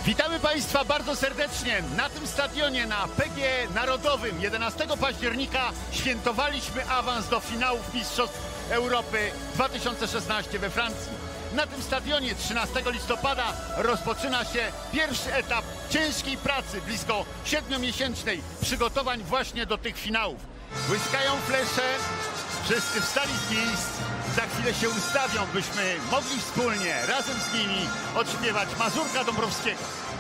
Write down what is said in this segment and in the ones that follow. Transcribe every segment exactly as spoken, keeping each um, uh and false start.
Witamy Państwa bardzo serdecznie. Na tym stadionie na P G E Narodowym jedenastego października świętowaliśmy awans do finałów Mistrzostw Europy dwa tysiące szesnaście we Francji. Na tym stadionie trzynastego listopada rozpoczyna się pierwszy etap ciężkiej pracy, blisko siedmiomiesięcznej przygotowań właśnie do tych finałów. Błyskają flesze, wszyscy wstali z miejsc, za chwilę się ustawią, byśmy mogli wspólnie, razem z nimi odśpiewać Mazurka Dąbrowskiego.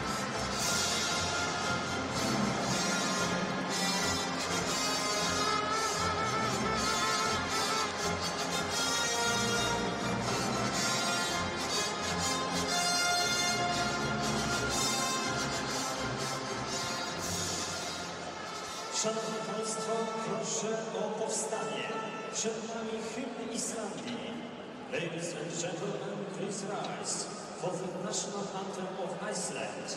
Szanowni Państwo, proszę o powstanie. Przed nami hymn Islandii. Ladies and gentlemen, please rise for the national anthem of Iceland.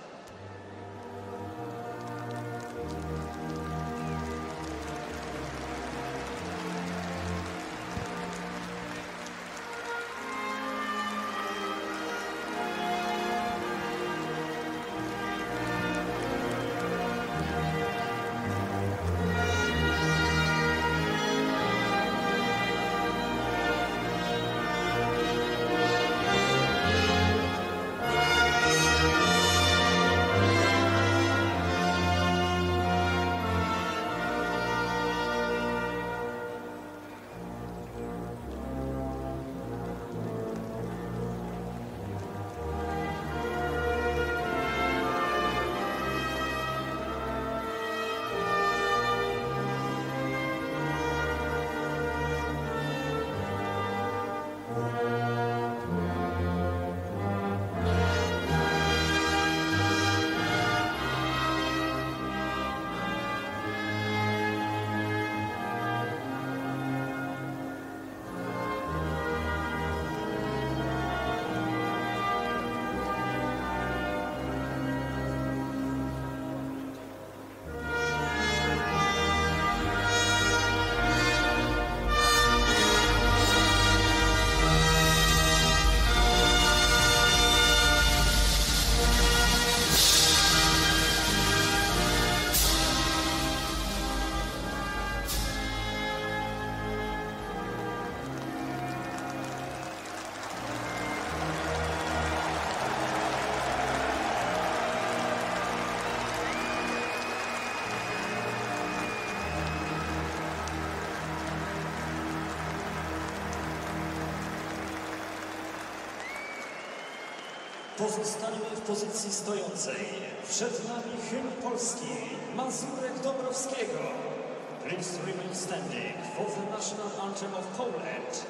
Pozostańmy w pozycji stojącej. Przed nami hymn polski, Mazurek Dąbrowskiego. Please remain standing for the national anthem of Poland.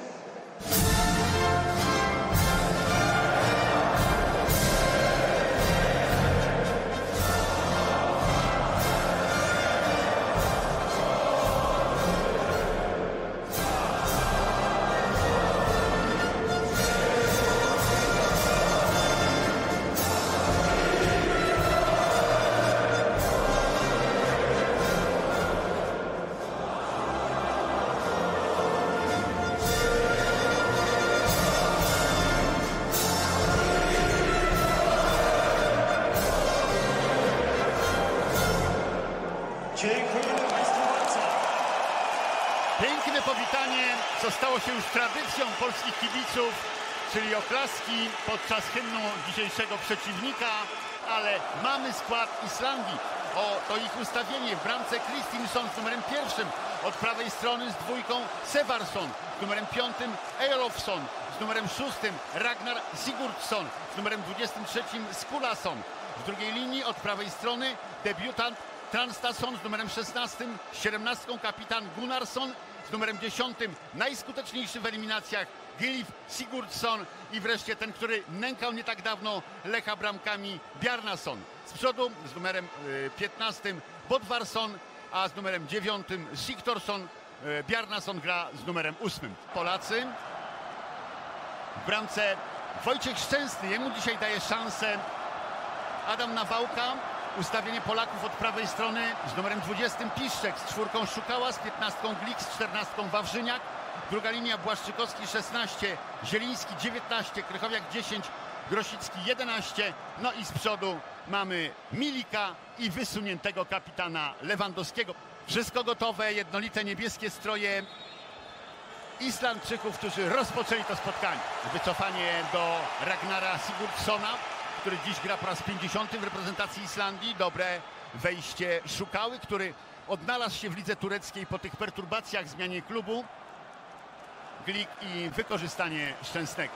Dziękujemy Państwu bardzo. Piękne powitanie, co stało się już tradycją polskich kibiców, czyli oklaski podczas hymnu dzisiejszego przeciwnika, ale mamy skład Islandii. O, to ich ustawienie w bramce Kristinsson z numerem pierwszym, od prawej strony z dwójką Sevarsson, z numerem piątym Elofsson, z numerem szóstym Ragnar Sigurdsson, z numerem dwudziestym trzecim Skulason. W drugiej linii od prawej strony debiutant Transtason z numerem szesnastym, z siedemnastką kapitan Gunnarsson, z numerem dziesiątym najskuteczniejszy w eliminacjach Gylif Sigurdsson i wreszcie ten, który nękał nie tak dawno Lecha bramkami, Bjarnason. Z przodu z numerem piętnastym Bodvarsson, a z numerem dziewiątym Sigthorsson. Bjarnason gra z numerem ósmym. Polacy w bramce Wojciech Szczęsny, jemu dzisiaj daje szansę Adam Nawałka. Ustawienie Polaków od prawej strony z numerem dwudziestym Piszczek, z czwórką Szukała, z piętnastką Glik, z czternastką Wawrzyniak. Druga linia Błaszczykowski szesnaście, Zieliński dziewiętnaście, Krychowiak dziesięć, Grosicki jedenaście, no i z przodu mamy Milika i wysuniętego kapitana Lewandowskiego. Wszystko gotowe, jednolite niebieskie stroje Islandczyków, którzy rozpoczęli to spotkanie. Wycofanie do Ragnara Sigurdssona, który dziś gra po raz pięćdziesiąty w reprezentacji Islandii. Dobre wejście Szukały, który odnalazł się w lidze tureckiej po tych perturbacjach, zmianie klubu. Glik i wykorzystanie Szczęsnego.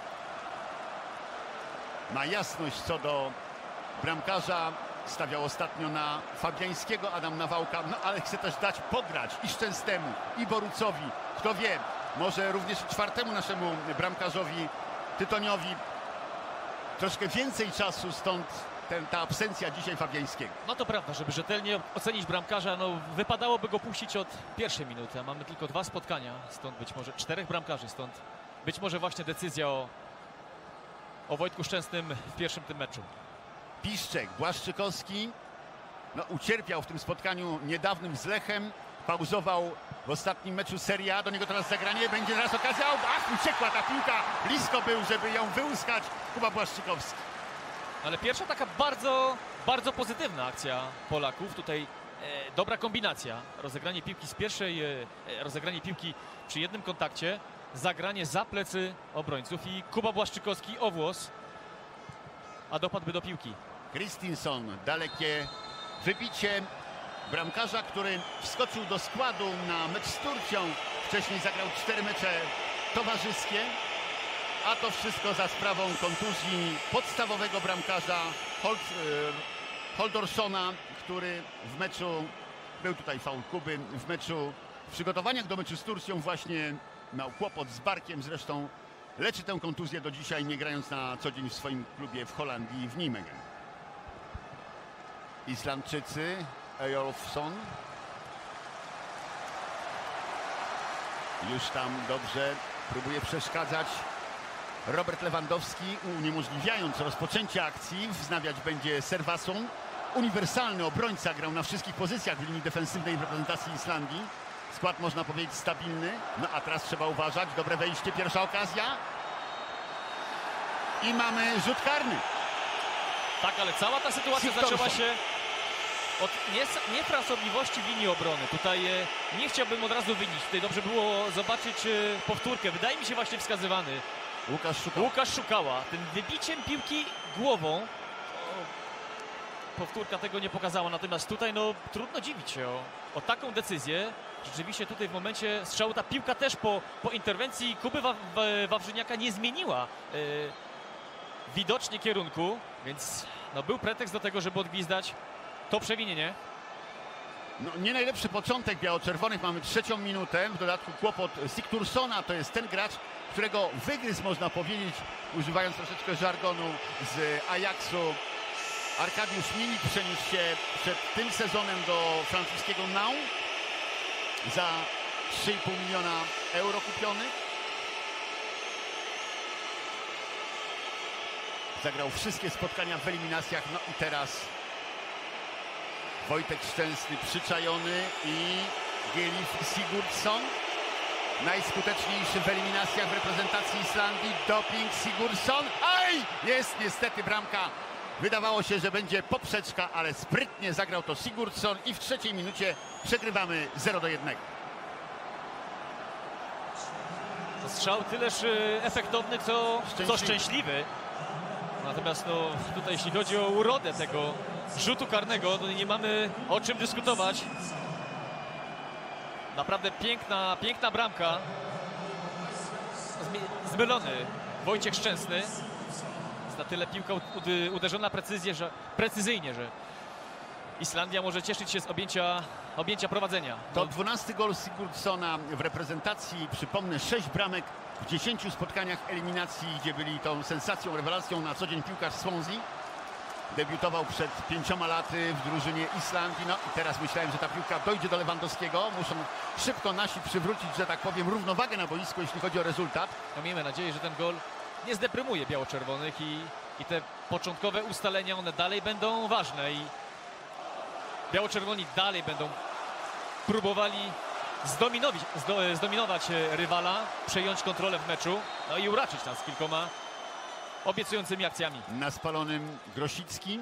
Ma jasność co do bramkarza. Stawiał ostatnio na Fabiańskiego Adam Nawałka, no ale chce też dać pograć i Szczęsnemu, i Borucowi. Kto wie, może również czwartemu naszemu bramkarzowi Tytoniowi. Troszkę więcej czasu, stąd ten, ta absencja dzisiaj Fabiańskiego. No to prawda, żeby rzetelnie ocenić bramkarza, no wypadałoby go puścić od pierwszej minuty, a mamy tylko dwa spotkania, stąd być może czterech bramkarzy, stąd być może właśnie decyzja o, o Wojtku Szczęsnym w pierwszym tym meczu. Piszczek, Błaszczykowski, no ucierpiał w tym spotkaniu niedawnym z Lechem, pauzował w ostatnim meczu Serie A, do niego teraz zagranie, będzie teraz okazja, ach, uciekła ta piłka, blisko był, żeby ją wyłuskać Kuba Błaszczykowski. Ale pierwsza taka bardzo, bardzo pozytywna akcja Polaków. Tutaj e, dobra kombinacja. Rozegranie piłki z pierwszej, e, rozegranie piłki przy jednym kontakcie, zagranie za plecy obrońców i Kuba Błaszczykowski o włos, a dopadłby do piłki. Christinsson, dalekie wybicie bramkarza, który wskoczył do składu na mecz z Turcją. Wcześniej zagrał cztery mecze towarzyskie. A to wszystko za sprawą kontuzji podstawowego bramkarza Hold, e, Holdorssona, który w meczu, był tutaj faul Kuby, w meczu, w przygotowaniach do meczu z Turcją właśnie miał kłopot z barkiem, zresztą leczy tę kontuzję do dzisiaj, nie grając na co dzień w swoim klubie w Holandii, w Nijmegen. Islandczycy, Eyjolfsson. Już tam dobrze próbuje przeszkadzać Robert Lewandowski, uniemożliwiając rozpoczęcie akcji. Wznawiać będzie Servason. Uniwersalny obrońca, grał na wszystkich pozycjach w linii defensywnej w reprezentacji Islandii. Skład, można powiedzieć, stabilny. No a teraz trzeba uważać. Dobre wejście, pierwsza okazja. I mamy rzut karny. Tak, ale cała ta sytuacja Sigurdsson. zaczęła się od nies- niefrasobliwości w linii obrony. Tutaj e, nie chciałbym od razu wynieść. Tutaj dobrze było zobaczyć e, powtórkę. Wydaje mi się właśnie wskazywany Łukasz Szukała. Łukasz Szukała. Tym wybiciem piłki głową. O, powtórka tego nie pokazała. Natomiast tutaj no trudno dziwić się o, o taką decyzję. Rzeczywiście tutaj w momencie strzału ta piłka też po, po interwencji Kuby Wa- Wa- Wawrzyniaka nie zmieniła e, widocznie kierunku. Więc no, był pretekst do tego, żeby odgwizdać to przewinienie. No, nie najlepszy początek biało-czerwonych. Mamy trzecią minutę. W dodatku kłopot Sigurdssona. To jest ten gracz, którego wygryzł, można powiedzieć, używając troszeczkę żargonu, z Ajaxu. Arkadiusz Milik przeniósł się przed tym sezonem do francuskiego Nau za trzy i pół miliona euro kupiony. Zagrał wszystkie spotkania w eliminacjach. No i teraz Wojtek Szczęsny przyczajony i Gylif Sigurdsson. Najskuteczniejszy w eliminacjach w reprezentacji Islandii. Doping Sigurdsson. Aj! Jest niestety bramka. Wydawało się, że będzie poprzeczka, ale sprytnie zagrał to Sigurdsson i w trzeciej minucie przegrywamy zero do jednego. Strzał tyleż e, efektowny, co szczęśliwy. co szczęśliwy. Natomiast no, tutaj jeśli chodzi o urodę tego rzutu karnego, to nie mamy o czym dyskutować. Naprawdę piękna, piękna bramka. Zmi- Zmylony Wojciech Szczęsny. Jest na tyle piłka udy- uderzona precyzję, że, precyzyjnie, że Islandia może cieszyć się z objęcia, objęcia prowadzenia. To dwunasty gol Sigurdssona w reprezentacji. Przypomnę, sześć bramek w dziesięciu spotkaniach eliminacji, gdzie byli tą sensacją, rewelacją na co dzień piłkarz Swansea. Debiutował przed pięcioma laty w drużynie Islandii. No i teraz myślałem, że ta piłka dojdzie do Lewandowskiego. Muszą szybko nasi przywrócić, że tak powiem, równowagę na boisku, jeśli chodzi o rezultat. No, miejmy nadzieję, że ten gol nie zdeprymuje biało-czerwonych i, i te początkowe ustalenia, one dalej będą ważne i biało-czerwoni dalej będą próbowali zdominować, zdo, zdominować rywala, przejąć kontrolę w meczu, no i uraczyć nas kilkoma obiecującymi akcjami. Na spalonym Grosicki.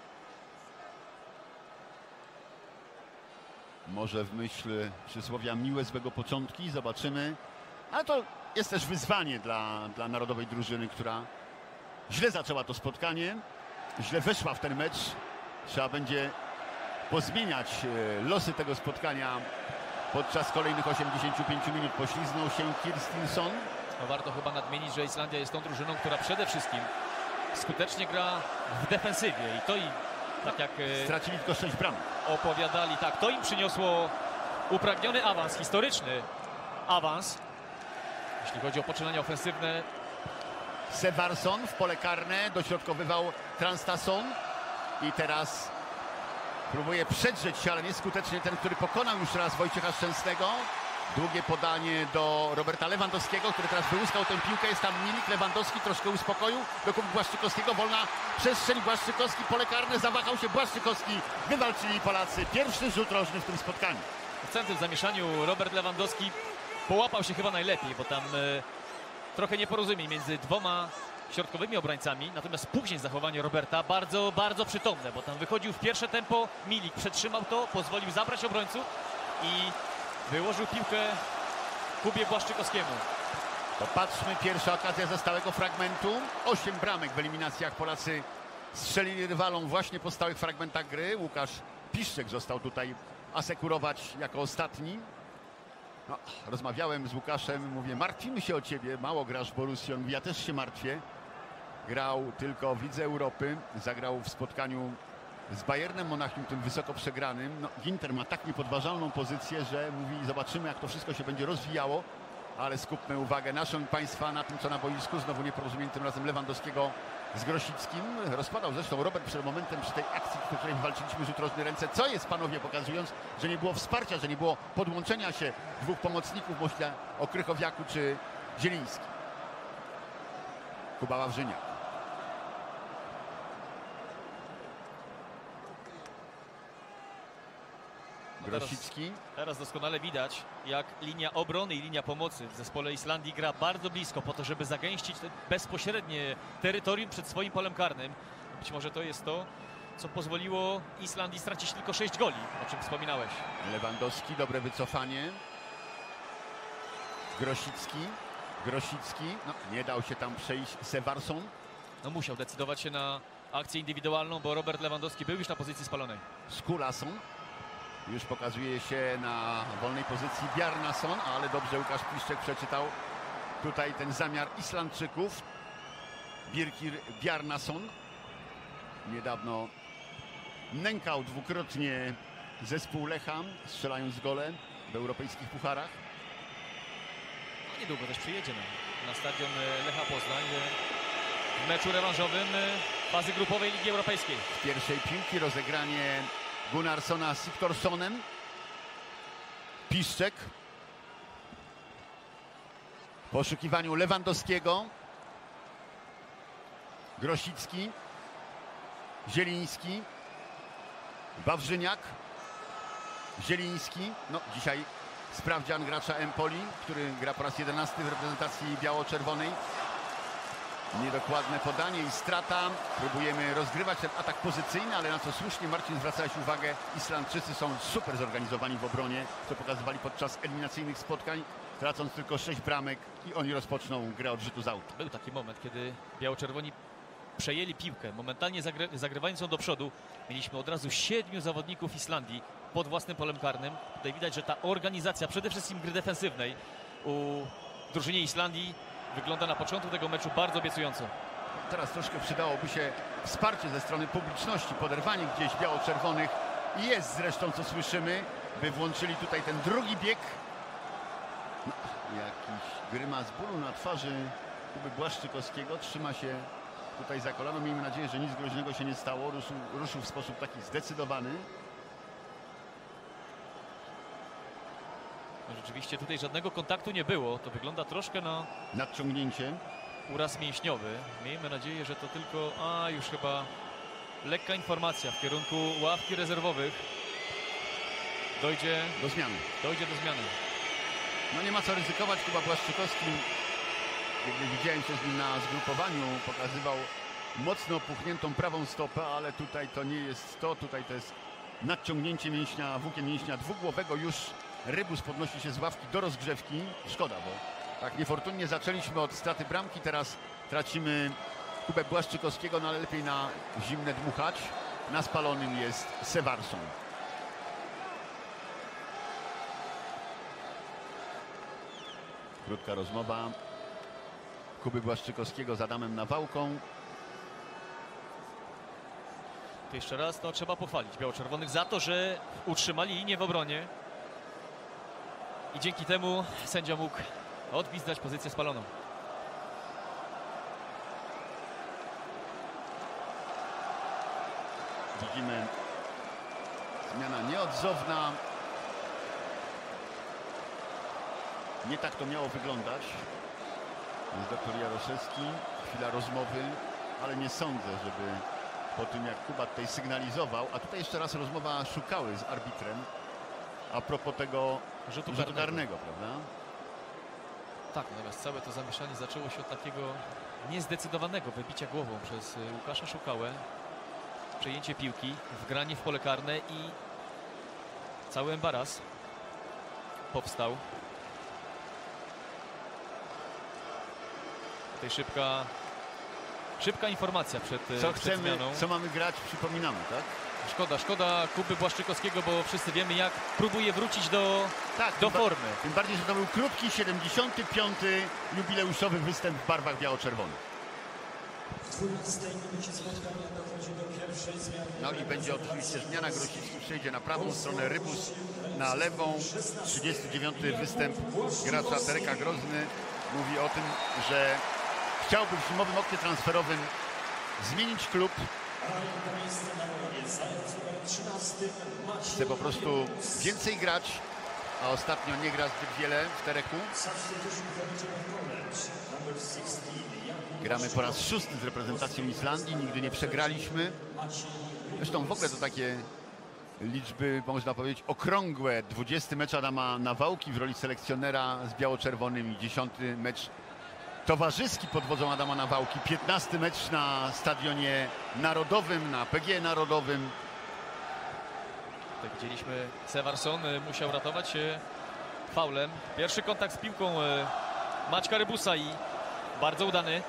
Może w myśl przysłowia miłe złego początki, zobaczymy. Ale to jest też wyzwanie dla, dla narodowej drużyny, która źle zaczęła to spotkanie, źle weszła w ten mecz. Trzeba będzie pozmieniać e, losy tego spotkania podczas kolejnych osiemdziesięciu pięciu minut. Pośliznął się Kirstensson. No warto chyba nadmienić, że Islandia jest tą drużyną, która przede wszystkim skutecznie gra w defensywie i to i tak jak e, Stracili tylko sześć bramek. opowiadali, tak, to im przyniosło upragniony awans, historyczny awans, jeśli chodzi o poczynania ofensywne. Sevarsson w pole karne, dośrodkowywał Transtason i teraz próbuje przedrzeć się, ale nieskutecznie ten, który pokonał już raz Wojciecha Szczęsnego. Długie podanie do Roberta Lewandowskiego, który teraz wyłuskał tę piłkę. Jest tam Milik, Lewandowski troszkę uspokoił. Do Kuby Błaszczykowskiego, wolna przestrzeń, Błaszczykowski, pole karne, zawahał się Błaszczykowski. Wywalczyli Polacy pierwszy rzut rożny w tym spotkaniu. W całym tym zamieszaniu Robert Lewandowski połapał się chyba najlepiej, bo tam e, trochę nieporozumień między dwoma środkowymi obrońcami, natomiast później zachowanie Roberta bardzo, bardzo przytomne, bo tam wychodził w pierwsze tempo, Milik przetrzymał to, pozwolił zabrać obrońców i wyłożył piłkę Kubie Błaszczykowskiemu. Popatrzmy, pierwsza okazja ze stałego fragmentu. Osiem bramek w eliminacjach Polacy strzelili rywalom właśnie po stałych fragmentach gry. Łukasz Piszczek został tutaj asekurować jako ostatni. No, rozmawiałem z Łukaszem, mówię, martwimy się o ciebie, mało grasz w Borussii. On mówi, ja też się martwię. Grał tylko w Lidze Europy, zagrał w spotkaniu z Bayernem Monachium, tym wysoko przegranym. No, Ginter ma tak niepodważalną pozycję, że mówi, zobaczymy, jak to wszystko się będzie rozwijało, ale skupmy uwagę naszą i państwa na tym, co na boisku. Znowu nieporozumienie, tym razem Lewandowskiego z Grosickim. Rozpadał zresztą Robert przed momentem przy tej akcji, w której walczyliśmy rzut rożny ręce. Co jest, panowie, pokazując, że nie było wsparcia, że nie było podłączenia się dwóch pomocników, myślę o Krychowiaku czy Zieliński. Kuba Wawrzyniak. Grosicki. Teraz doskonale widać, jak linia obrony i linia pomocy w zespole Islandii gra bardzo blisko po to, żeby zagęścić te bezpośrednie terytorium przed swoim polem karnym. Być może to jest to, co pozwoliło Islandii stracić tylko sześć goli, o czym wspominałeś. Lewandowski, dobre wycofanie. Grosicki. Grosicki. No, nie dał się tam przejść Sevarsson. No musiał decydować się na akcję indywidualną, bo Robert Lewandowski był już na pozycji spalonej. Skulason. Już pokazuje się na wolnej pozycji Bjarnason, ale dobrze Łukasz Piszczek przeczytał tutaj ten zamiar Islandczyków. Birkir Bjarnason niedawno nękał dwukrotnie zespół Lecha, strzelając gole w europejskich pucharach. No, niedługo też przyjedzie na, na stadion Lecha Poznań w meczu rewanżowym fazy grupowej Ligi Europejskiej. Z pierwszej piłki rozegranie Gunnarssona z Siktorssonem. Piszczek w poszukiwaniu Lewandowskiego. Grosicki, Zieliński, Wawrzyniak, Zieliński. No dzisiaj sprawdzian gracza Empoli, który gra po raz jedenasty w reprezentacji biało-czerwonej. Niedokładne podanie i strata. Próbujemy rozgrywać ten atak pozycyjny, ale na co słusznie Marcin zwracałeś uwagę, Islandczycy są super zorganizowani w obronie, co pokazywali podczas eliminacyjnych spotkań, tracąc tylko sześć bramek i oni rozpoczną grę od rzutu z autu. Był taki moment, kiedy biało-czerwoni przejęli piłkę, momentalnie zagry zagrywając ją do przodu. Mieliśmy od razu siedmiu zawodników Islandii pod własnym polem karnym. Tutaj widać, że ta organizacja przede wszystkim gry defensywnej u drużynie Islandii wygląda na początku tego meczu bardzo obiecująco. Teraz troszkę przydałoby się wsparcie ze strony publiczności, poderwanie gdzieś biało-czerwonych i jest zresztą, co słyszymy, by włączyli tutaj ten drugi bieg. No, jakiś grymas bólu na twarzy Kuby Błaszczykowskiego, trzyma się tutaj za kolano. Miejmy nadzieję, że nic groźnego się nie stało, ruszył, ruszył w sposób taki zdecydowany. No, rzeczywiście tutaj żadnego kontaktu nie było, to wygląda troszkę na Nadciągnięcie. uraz mięśniowy. Miejmy nadzieję, że to tylko, a już chyba lekka informacja w kierunku ławki rezerwowych. Dojdzie Do zmiany. Dojdzie do zmiany. No nie ma co ryzykować. Kuba Błaszczykowski kiedy widziałem się z nim na zgrupowaniu, pokazywał mocno opuchniętą prawą stopę, ale tutaj to nie jest to, tutaj to jest nadciągnięcie mięśnia, włókien mięśnia dwugłowego. Już Rybus podnosi się z ławki do rozgrzewki. Szkoda, bo tak niefortunnie zaczęliśmy od straty bramki, teraz tracimy Kubę Błaszczykowskiego, no ale lepiej na zimne dmuchać. Na spalonym jest Severson. Krótka rozmowa Kuby Błaszczykowskiego z Adamem Nawałką. To jeszcze raz no, trzeba pochwalić biało-czerwonych za to, że utrzymali linię w obronie i dzięki temu sędzia mógł odgwizdać pozycję spaloną. Widzimy zmiana nieodzowna. Nie tak to miało wyglądać. Jest doktor Jaroszewski. Chwila rozmowy, ale nie sądzę, żeby po tym jak Kuba tutaj sygnalizował, a tutaj jeszcze raz rozmowa Szukały z arbitrem a propos tego Rzutu rzutu karnego. karnego, prawda? Tak, natomiast całe to zamieszanie zaczęło się od takiego niezdecydowanego wybicia głową przez y, Łukasza Szukałę. Przejęcie piłki, wgranie w pole karne i cały embaras powstał. Tutaj szybka, szybka informacja przed, y, Co przed chcemy, zmianą. co mamy grać, przypominamy, tak? Szkoda, szkoda Kuby Błaszczykowskiego, bo wszyscy wiemy, jak próbuje wrócić do, Tak, do tym ba- formy. Tym bardziej, że to był krótki, siedemdziesiąty piąty jubileuszowy występ w barwach biało-czerwonych. W dwunastej minucie spotkania dochodzi do pierwszej zmiany. No i będzie oczywiście zmiana. Grosicki przejdzie na prawą stronę, Rybus na lewą. trzydziesty dziewiąty występ gracza Tereka Grozny mówi o tym, że chciałby w zimowym oknie transferowym zmienić klub. A miejsce na ławie zając numer trzynasty Maciej Chce po prostu więcej grać, a ostatnio nie gra zbyt wiele w Tereku. Substitution for the opponent, number szesnaście, Jakub Gramy po raz szósty z reprezentacją Islandii, nigdy nie przegraliśmy. Zresztą w ogóle to takie liczby, można powiedzieć, okrągłe. dwudziesty mecz Adama Nawałki w roli selekcjonera z biało-czerwonymi, dziesiąty mecz towarzyski pod wodzą Adama Nawałki, piętnasty mecz na Stadionie Narodowym, na P G Narodowym. Tak widzieliśmy, Severson y, musiał ratować się faulem. Pierwszy kontakt z piłką y, Maćka Rybusa i bardzo udany.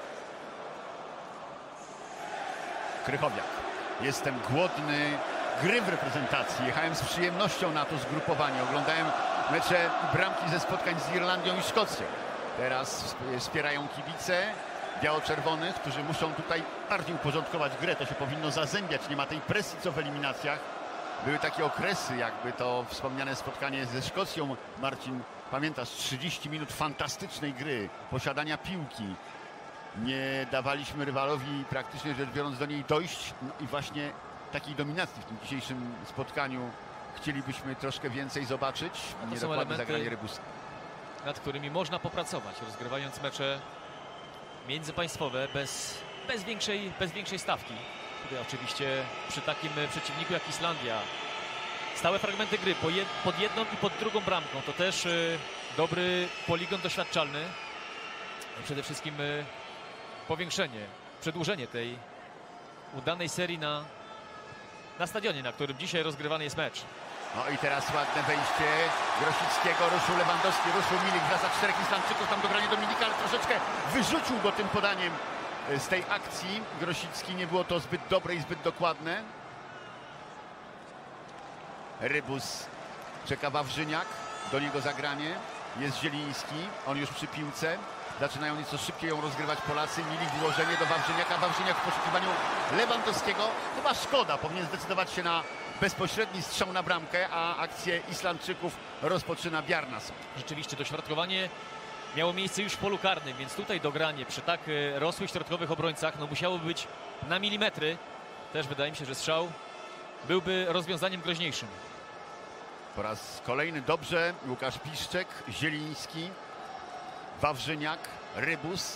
Krychowiak. Jestem głodny gry w reprezentacji. Jechałem z przyjemnością na to zgrupowanie. Oglądałem mecze i bramki ze spotkań z Irlandią i Szkocją. Teraz wspierają kibice biało-czerwonych, którzy muszą tutaj bardziej uporządkować grę. To się powinno zazębiać. Nie ma tej presji co w eliminacjach. Były takie okresy, jakby to wspomniane spotkanie ze Szkocją. Marcin, pamiętasz, trzydzieści minut fantastycznej gry, posiadania piłki. Nie dawaliśmy rywalowi praktycznie rzecz biorąc do niej dojść, no i właśnie takiej dominacji w tym dzisiejszym spotkaniu chcielibyśmy troszkę więcej zobaczyć. to są Niedokładne elementy- zagranie Rybusa. Nad którymi można popracować, rozgrywając mecze międzypaństwowe bez, bez, większej, bez większej stawki. Tutaj oczywiście przy takim przeciwniku jak Islandia stałe fragmenty gry po jed, pod jedną i pod drugą bramką to też y, dobry poligon doświadczalny. I przede wszystkim y, powiększenie, przedłużenie tej udanej serii na, na stadionie, na którym dzisiaj rozgrywany jest mecz. No i teraz ładne wejście Grosickiego, ruszył Lewandowski, ruszył Milik, wraca czterech Islandczyków, tam dogranie Dominika, ale troszeczkę wyrzucił go tym podaniem z tej akcji. Grosicki, nie było to zbyt dobre i zbyt dokładne. Rybus, czeka Wawrzyniak, do niego zagranie, jest Zieliński, on już przy piłce. Zaczynają nieco szybciej ją rozgrywać Polacy. Milik włożenie do Wawrzyniaka, Wawrzyniak w poszukiwaniu Lewandowskiego. Chyba szkoda, powinien zdecydować się na bezpośredni strzał na bramkę, a akcję Islandczyków rozpoczyna Bjarnason. Rzeczywiście dośrodkowanie miało miejsce już w polu karnym, więc tutaj dogranie przy tak e, rosłych środkowych obrońcach no musiałoby być na milimetry. Też wydaje mi się, że strzał byłby rozwiązaniem groźniejszym. Po raz kolejny dobrze Łukasz Piszczek, Zieliński, Wawrzyniak, Rybus.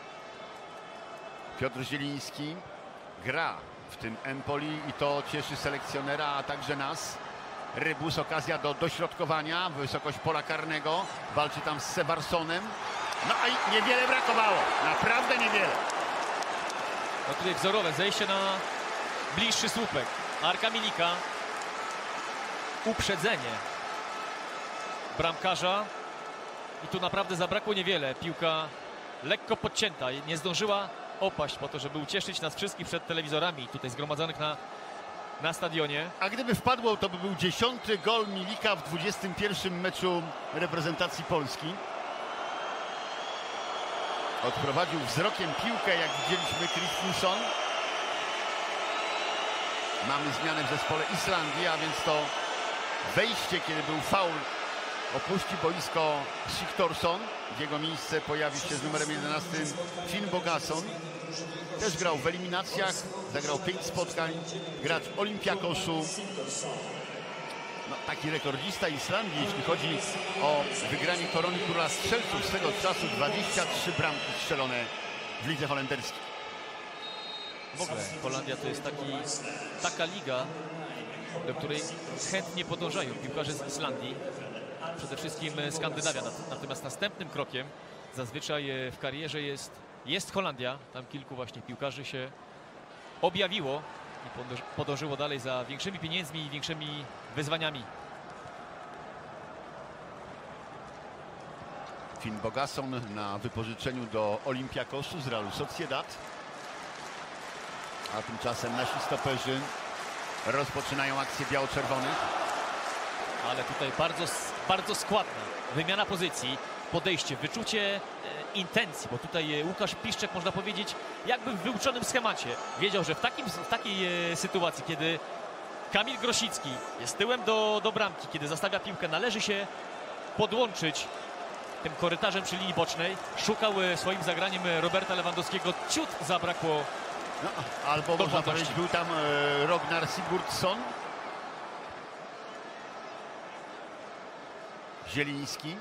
Piotr Zieliński gra w tym Empoli i to cieszy selekcjonera, a także nas. Rybus, okazja do dośrodkowania, wysokość pola karnego, walczy tam z Seversonem. No i niewiele brakowało, naprawdę niewiele. No tutaj wzorowe zejście na bliższy słupek. Arka Milika. Uprzedzenie bramkarza. I tu naprawdę zabrakło niewiele. Piłka lekko podcięta. Nie zdążyła opaść po to, żeby ucieszyć nas wszystkich przed telewizorami tutaj zgromadzonych na, na stadionie. A gdyby wpadło, to by był dziesiąty gol Milika w dwudziestym pierwszym meczu reprezentacji Polski. Odprowadził wzrokiem piłkę, jak widzieliśmy, Christensen. Mamy zmianę w zespole Islandii, a więc to wejście, kiedy był faul, opuści boisko Sigthorsson. W jego miejsce pojawi się z numerem jedenastym Finn Bogason. Też grał w eliminacjach, zagrał pięć spotkań, gracz Olympiakosu. No, taki rekordzista Islandii, jeśli chodzi o wygranie korony króla strzelców z tego czasu. dwadzieścia trzy bramki strzelone w lidze holenderskiej. W ogóle Holandia to jest taki, taka liga, do której chętnie podążają piłkarze z Islandii. Przede wszystkim Skandynawia. Natomiast następnym krokiem zazwyczaj w karierze jest, jest Holandia. Tam kilku właśnie piłkarzy się objawiło i podążyło dalej za większymi pieniędzmi i większymi wyzwaniami. Finn Bogason na wypożyczeniu do Olympiakosu z Realu Sociedad. A tymczasem nasi stoperzy rozpoczynają akcję biało-czerwonych. Ale tutaj bardzo, bardzo składna wymiana pozycji, podejście, wyczucie e, intencji, bo tutaj Łukasz Piszczek, można powiedzieć, jakby w wyuczonym schemacie wiedział, że w, takim, w takiej e, sytuacji, kiedy Kamil Grosicki jest tyłem do, do bramki, kiedy zastawia piłkę, należy się podłączyć tym korytarzem przy linii bocznej. Szukał e, swoim zagraniem Roberta Lewandowskiego, ciut zabrakło. No, albo można powiedzieć, był tam e, Ragnar Sigurdsson. Zieliński.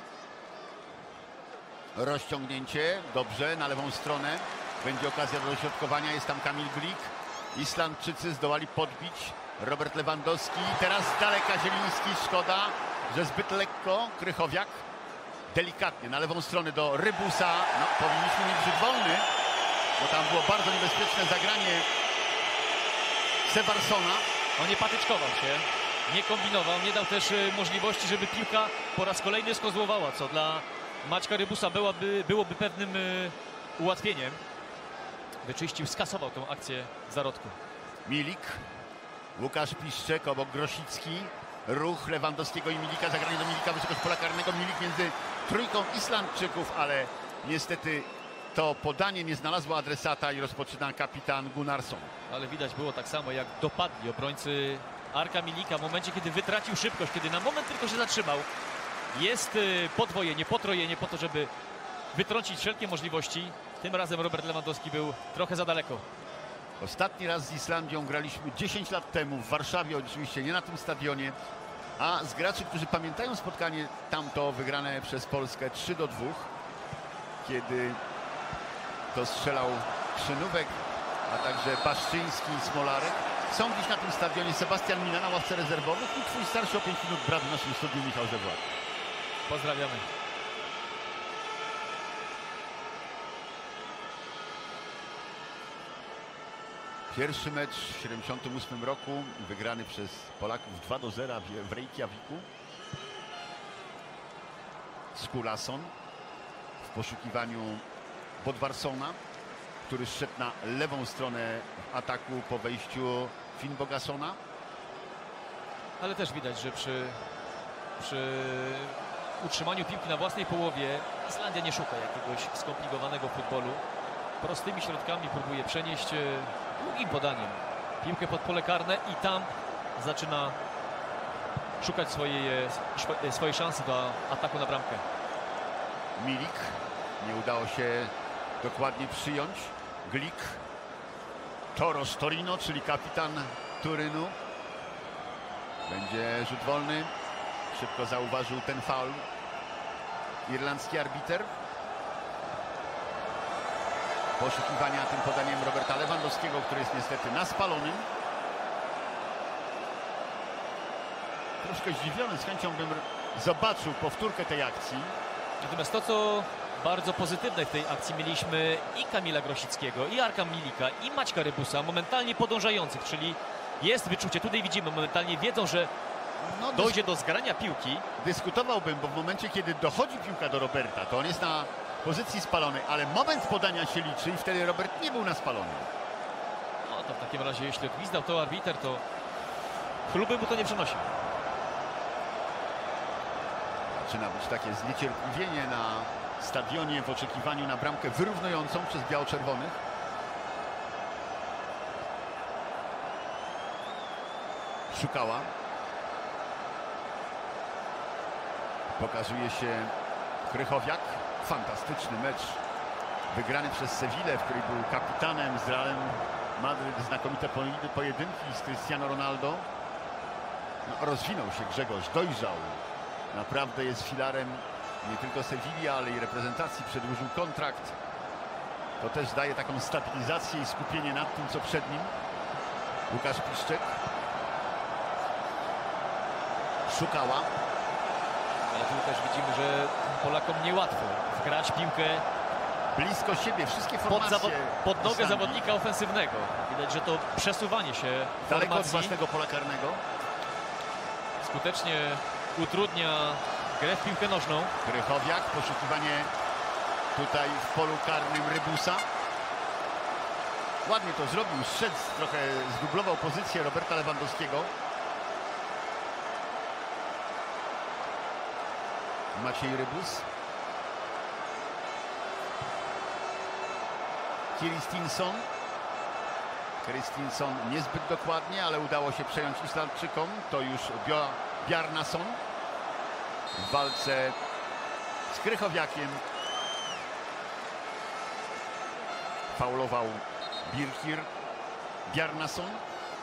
Rozciągnięcie, dobrze, na lewą stronę. Będzie okazja do dośrodkowania, jest tam Kamil Glik. Islandczycy zdołali podbić. Robert Lewandowski, teraz z daleka Zieliński, szkoda, że zbyt lekko. Krychowiak, delikatnie, na lewą stronę do Rybusa. No, powinniśmy mieć rzut wolny, bo tam było bardzo niebezpieczne zagranie Seversona. On nie patyczkował się, nie kombinował, nie dał też możliwości, żeby piłka po raz kolejny skozłowała, co dla Maćka Rybusa byłoby, byłoby pewnym y, ułatwieniem. Wyczyścił, skasował tę akcję w zarodku. Milik, Łukasz Piszczek, obok Grosicki. Ruch Lewandowskiego i Milika, zagranie do Milika, wysokość pola karnego. Milik między trójką Islandczyków, ale niestety to podanie nie znalazło adresata i rozpoczyna kapitan Gunnarsson. Ale widać było tak samo, jak dopadli obrońcy Arka Milika w momencie, kiedy wytracił szybkość, kiedy na moment tylko się zatrzymał. Jest podwojenie, potrojenie po to, żeby wytrącić wszelkie możliwości. Tym razem Robert Lewandowski był trochę za daleko. Ostatni raz z Islandią graliśmy dziesięć lat temu w Warszawie, oczywiście nie na tym stadionie, a z graczy, którzy pamiętają spotkanie tamto wygrane przez Polskę trzy do dwóch, kiedy to strzelał Krzynówek, a także Paszczyński i Smolarek. Są dziś na tym stadionie Sebastian Mina na ławce rezerwowych i twój starszy o pięć minut brat w naszym studiu Michał Żewłak. Pozdrawiamy. Pierwszy mecz w siedemdziesiątym ósmym roku, wygrany przez Polaków dwa do zera w Reykjaviku. Skulason w poszukiwaniu Bodvarssona, który szedł na lewą stronę ataku po wejściu Finn Bogasona. Ale też widać, że przy, przy utrzymaniu piłki na własnej połowie Islandia nie szuka jakiegoś skomplikowanego futbolu. Prostymi środkami próbuje przenieść długim podaniem piłkę pod pole karne i tam zaczyna szukać swojej, swojej szansy do ataku na bramkę. Milik, nie udało się dokładnie przyjąć. Glik, Toros Torino, czyli kapitan Turynu. Będzie rzut wolny. Szybko zauważył ten faul irlandzki arbiter. Poszukiwania tym podaniem Roberta Lewandowskiego, który jest niestety na spalonym. Troszkę zdziwiony, z chęcią bym zobaczył powtórkę tej akcji. Natomiast to, co bardzo pozytywnej w tej akcji mieliśmy i Kamila Grosickiego, i Arka Milika, i Maćka Rybusa, momentalnie podążających, czyli jest wyczucie. Tutaj widzimy, momentalnie wiedzą, że No, dojdzie do zgrania piłki. dyskutowałbym, bo w momencie, kiedy dochodzi piłka do Roberta, to on jest na pozycji spalonej, ale moment podania się liczy i wtedy Robert nie był na spalonej. No to w takim razie, jeśli odgwizdał to arbiter, to chluby mu to nie przynosi. Zaczyna być takie zniecierpliwienie na stadionie w oczekiwaniu na bramkę wyrównującą przez biało-czerwonych. Szukała. Pokazuje się Krychowiak. Fantastyczny mecz wygrany przez Sewillę, w której był kapitanem z Realem Madryt. Znakomite pojedynki z Cristiano Ronaldo. No, rozwinął się Grzegorz, dojrzał. Naprawdę jest filarem nie tylko Sewilli, ale i reprezentacji. Przedłużył kontrakt. To też daje taką stabilizację i skupienie nad tym, co przed nim. Łukasz Piszczek. Szukała. Ale tu też widzimy, że Polakom niełatwo wgrać piłkę Blisko siebie, wszystkie pod, formacje. zawo pod nogę Islandii. zawodnika ofensywnego. Widać, że to przesuwanie się Daleko od formacji własnego pola karnego. skutecznie utrudnia grę w piłkę nożną. Krychowiak, poszukiwanie tutaj w polu karnym Rybusa. Ładnie to zrobił, strzec trochę zdublował pozycję Roberta Lewandowskiego. Maciej Rybus. Kirstinson. Kirstinson niezbyt dokładnie, ale udało się przejąć Islandczykom. To już Bjo Bjarnason w walce z Krychowiakiem. Faulował Birkir Bjarnason.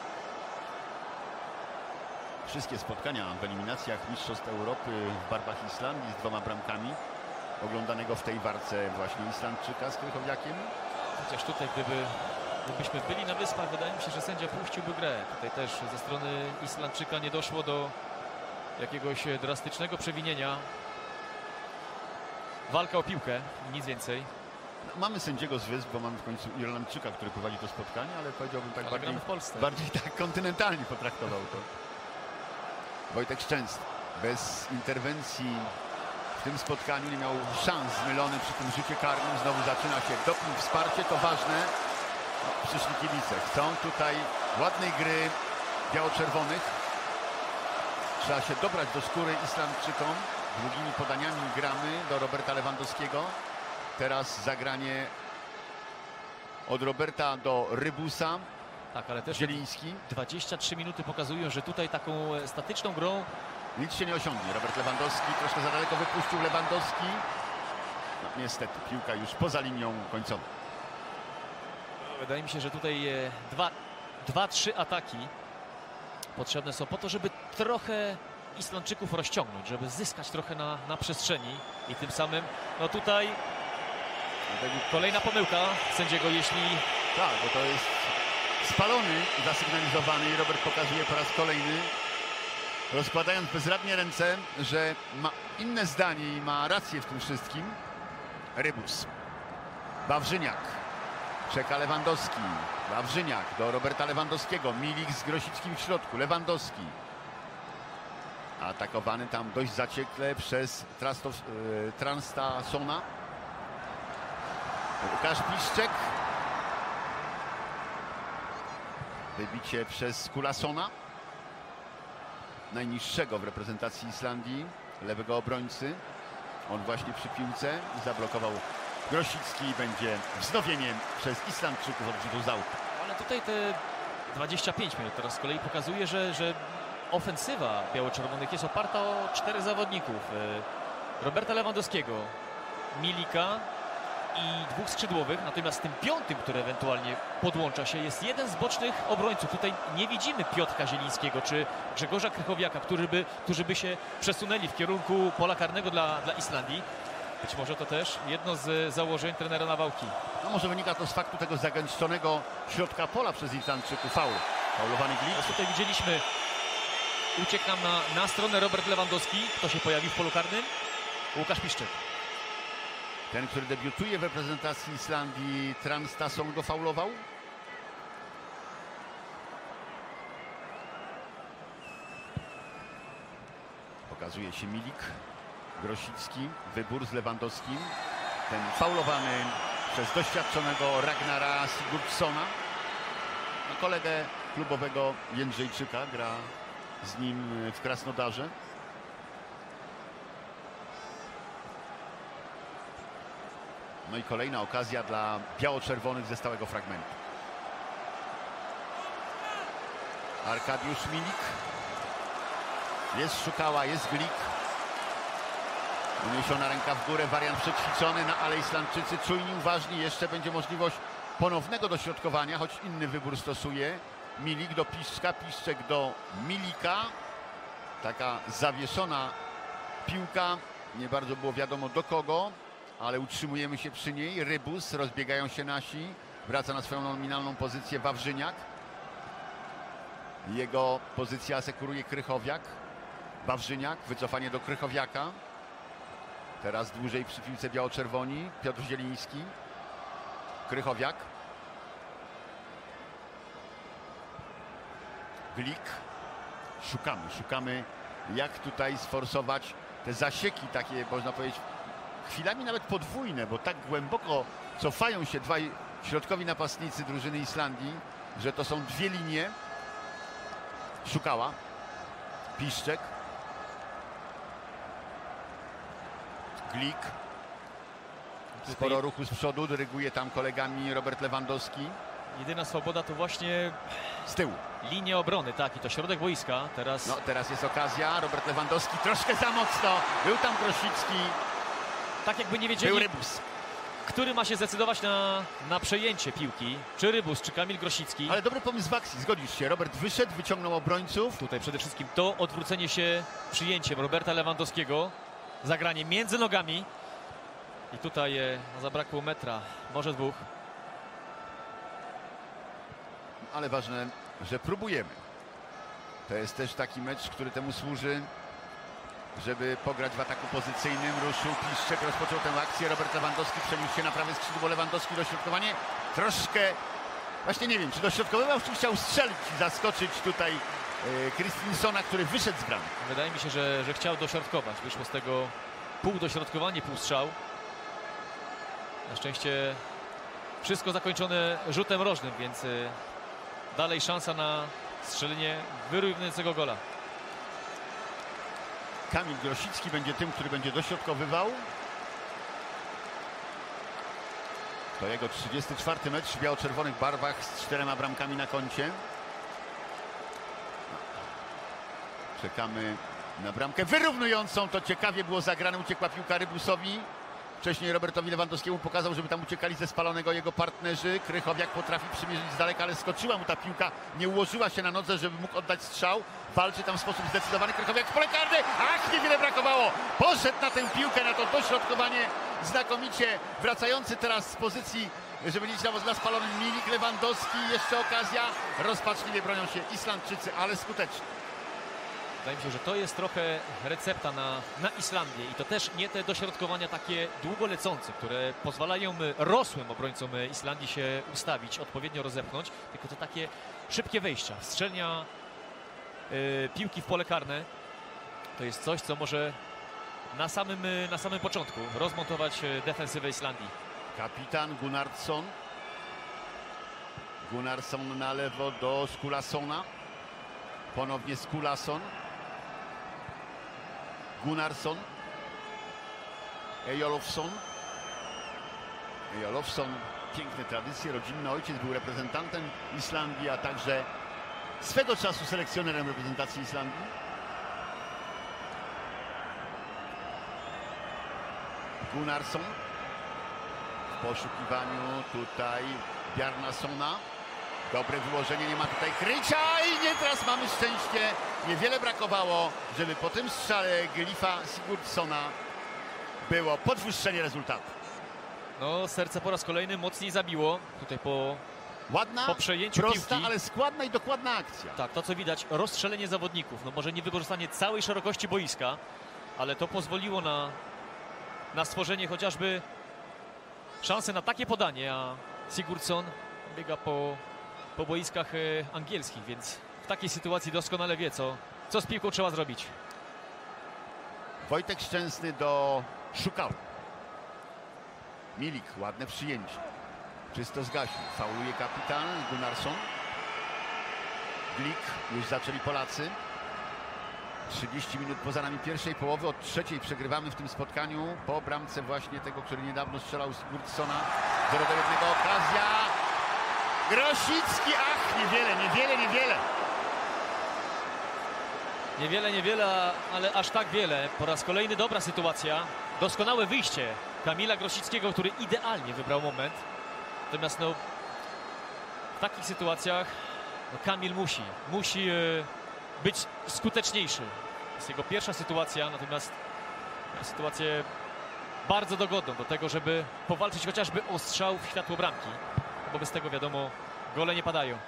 Wszystkie spotkania w eliminacjach Mistrzostw Europy w barwach Islandii z dwoma bramkami. Oglądanego w tej warce właśnie Islandczyka z Krychowiakiem. Chociaż tutaj, gdyby, gdybyśmy byli na Wyspach, wydaje mi się, że sędzia puściłby grę. Tutaj też ze strony Islandczyka nie doszło do jakiegoś drastycznego przewinienia. Walka o piłkę, nic więcej. No, mamy sędziego z Wysp, bo mamy w końcu Irlandczyka, który prowadzi to spotkanie, ale powiedziałbym tak Ale bardziej, gramy w Polsce. bardziej tak kontynentalnie potraktował to. Wojtek Szczęsny bez interwencji w tym spotkaniu nie miał szans, zmylony przy tym rzucie karnym. Znowu zaczyna się doping, wsparcie, to ważne. No, przyszli kibice, chcą tutaj ładnej gry biało-czerwonych. Trzeba się dobrać do skóry Islandczykom. Długimi podaniami gramy do Roberta Lewandowskiego. Teraz zagranie od Roberta do Rybusa. Tak, ale też Zieliński. dwadzieścia trzy minuty pokazują, że tutaj taką statyczną grą Nic się nie osiągnie. Robert Lewandowski troszkę za daleko wypuścił Lewandowski. No, niestety piłka już poza linią końcową. wydaje mi się, że tutaj e, dwa, dwa, trzy ataki potrzebne są po to, żeby trochę Islandczyków rozciągnąć, żeby zyskać trochę na, na przestrzeni i tym samym, no tutaj kolejna pomyłka sędziego, jeśli Tak, bo to jest spalony, zasygnalizowany i Robert pokazuje po raz kolejny, rozkładając bezradnie ręce, że ma inne zdanie i ma rację w tym wszystkim. Rybus. Wawrzyniak. Czeka Lewandowski. Wawrzyniak do Roberta Lewandowskiego. Milik z Grosickim w środku. Lewandowski. Atakowany tam dość zaciekle przez Trastow, e, Transtasona. Łukasz Piszczek. Wybicie przez Kulasona. Najniższego w reprezentacji Islandii. Lewego obrońcy. On właśnie przy piłce zablokował Grosicki i będzie wznowienie przez Islandczyków odrzutu z autu. ale tutaj te dwadzieścia pięć minut teraz z kolei pokazuje, że, że ofensywa biało-czerwonych jest oparta o czterech zawodników. E, Roberta Lewandowskiego, Milika i dwóch skrzydłowych, natomiast tym piątym, który ewentualnie podłącza się, jest jeden z bocznych obrońców. Tutaj nie widzimy Piotrka Zielińskiego czy Grzegorza Krychowiaka, którzy by, którzy by się przesunęli w kierunku pola karnego dla, dla Islandii. Być może to też jedno z założeń trenera Nawałki. No może wynika to z faktu tego zagęszczonego środka pola przez Islandczyków. Faul. Faulowany Glik. Teraz tutaj widzieliśmy, uciekł nam na, na stronę Robert Lewandowski. Kto się pojawił w polu karnym? Łukasz Piszczek. Ten, który debiutuje w reprezentacji Islandii, Traustason go faulował. Pokazuje się Milik, Grosicki, wybór z Lewandowskim. Ten faulowany przez doświadczonego Ragnara Sigurdssona. No, kolegę klubowego Jędrzejczyka, gra z nim w Krasnodarze. No i kolejna okazja dla biało-czerwonych ze stałego fragmentu. Arkadiusz Milik. Jest Szukała, jest Glik. Uniesiona ręka w górę, wariant przećwiczony, no ale Islandczycy czujni, uważni. Jeszcze będzie możliwość ponownego dośrodkowania, choć inny wybór stosuje. Milik do Piszczka, Piszczek do Milika. Taka zawieszona piłka. Nie bardzo było wiadomo do kogo, ale utrzymujemy się przy niej. Rybus, rozbiegają się nasi. Wraca na swoją nominalną pozycję Wawrzyniak. Jego pozycja asekuruje Krychowiak. Wawrzyniak, wycofanie do Krychowiaka. Teraz dłużej przy piłce biało-czerwoni. Piotr Zieliński. Krychowiak. Glik. Szukamy, szukamy jak tutaj sforsować te zasieki takie, można powiedzieć, chwilami nawet podwójne, bo tak głęboko cofają się dwaj środkowi napastnicy drużyny Islandii, że to są dwie linie. Szukała. Piszczek. Glik. Sporo ruchu z przodu, dyryguje tam kolegami Robert Lewandowski. Jedyna swoboda to właśnie z tyłu. Linia obrony, tak, i to środek boiska. Teraz, no, teraz jest okazja. Robert Lewandowski troszkę za mocno. Był tam Grosicki. Tak jakby nie wiedzieli, był Rybus, który ma się zdecydować na, na przejęcie piłki. Czy Rybus, czy Kamil Grosicki. Ale dobry pomysł w akcji, zgodzisz się. Robert wyszedł, wyciągnął obrońców. Tutaj przede wszystkim to odwrócenie się przyjęciem Roberta Lewandowskiego. Zagranie między nogami. I tutaj e, zabrakło metra, może dwóch. Ale ważne, że próbujemy. To jest też taki mecz, który temu służy, żeby pograć w ataku pozycyjnym. Ruszył Piszczek, rozpoczął tę akcję. Robert Lewandowski przeniósł się na prawe skrzydło. Lewandowski dośrodkowanie. Troszkę, właśnie nie wiem, czy dośrodkowywał, czy chciał strzelić i zaskoczyć tutaj e, Kristinsona, który wyszedł z bramy. Wydaje mi się, że, że chciał dośrodkować. Wyszło z tego pół dośrodkowanie, pół strzał. Na szczęście wszystko zakończone rzutem rożnym, więc e, dalej szansa na strzelenie wyrównującego gola. Kamil Grosicki będzie tym, który będzie dośrodkowywał. To jego trzydziesty czwarty mecz w biało-czerwonych barwach z czterema bramkami na koncie. Czekamy na bramkę wyrównującą. To ciekawie było zagrane. Uciekła piłka Rybusowi. Wcześniej Robertowi Lewandowskiemu pokazał, żeby tam uciekali ze spalonego jego partnerzy. Krychowiak potrafi przymierzyć z daleka, ale skoczyła mu ta piłka. Nie ułożyła się na nodze, żeby mógł oddać strzał. Walczy tam w sposób zdecydowany. Krychowiak w pole karne. Ach, niewiele brakowało. Poszedł na tę piłkę, na to dośrodkowanie. Znakomicie wracający teraz z pozycji, żeby liczyć na spalonym Milik. Lewandowski. Jeszcze okazja. Rozpaczliwie bronią się Islandczycy, ale skutecznie. Wydaje mi się, że to jest trochę recepta na, na Islandię i to też nie te dośrodkowania takie długo lecące, które pozwalają rosłym obrońcom Islandii się ustawić, odpowiednio rozepchnąć, tylko to takie szybkie wejścia, strzelnia y, piłki w pole karne. To jest coś, co może na samym, na samym początku rozmontować defensywę Islandii. Kapitan Gunnarsson. Gunnarsson na lewo do Skulassona. Ponownie Skulasson. Gunnarsson. Ejolofsson. Ejolofsson, piękne tradycje, rodzinny ojciec, był reprezentantem Islandii, a także swego czasu selekcjonerem reprezentacji Islandii. Gunnarsson w poszukiwaniu tutaj Bjarnasona. Dobre wyłożenie, nie ma tutaj krycia i nie, teraz mamy szczęście. Niewiele brakowało, żeby po tym strzale Glifa Sigurdssona było podwyższenie rezultatu. No, serce po raz kolejny mocniej zabiło. Tutaj po, Ładna, po przejęciu prosta, piłki. ale składna i dokładna akcja. Tak, to co widać, rozstrzelenie zawodników. No może nie wykorzystanie całej szerokości boiska, ale to pozwoliło na, na stworzenie chociażby szansę na takie podanie, a Sigurdsson biega po, po boiskach e, angielskich, więc w takiej sytuacji doskonale wie, co, co z piłką trzeba zrobić. Wojtek Szczęsny do Szukały. Milik, ładne przyjęcie. Czysto zgasił. Fauluje kapitan Gunnarsson. Glik, już zaczęli Polacy. trzydzieści minut poza nami pierwszej połowy. Od trzeciej przegrywamy w tym spotkaniu po bramce właśnie tego, który niedawno strzelał Sigurdssona. zero do jednego okazja. Grosicki, ach, niewiele, niewiele, niewiele. Niewiele, niewiele, ale aż tak wiele. Po raz kolejny dobra sytuacja. Doskonałe wyjście Kamila Grosickiego, który idealnie wybrał moment. Natomiast no, w takich sytuacjach no, Kamil musi, musi e, być skuteczniejszy. To jest jego pierwsza sytuacja, natomiast miał sytuację bardzo dogodną do tego, żeby powalczyć chociażby o strzał w światło bramki. Bo bez tego, wiadomo, gole nie padają.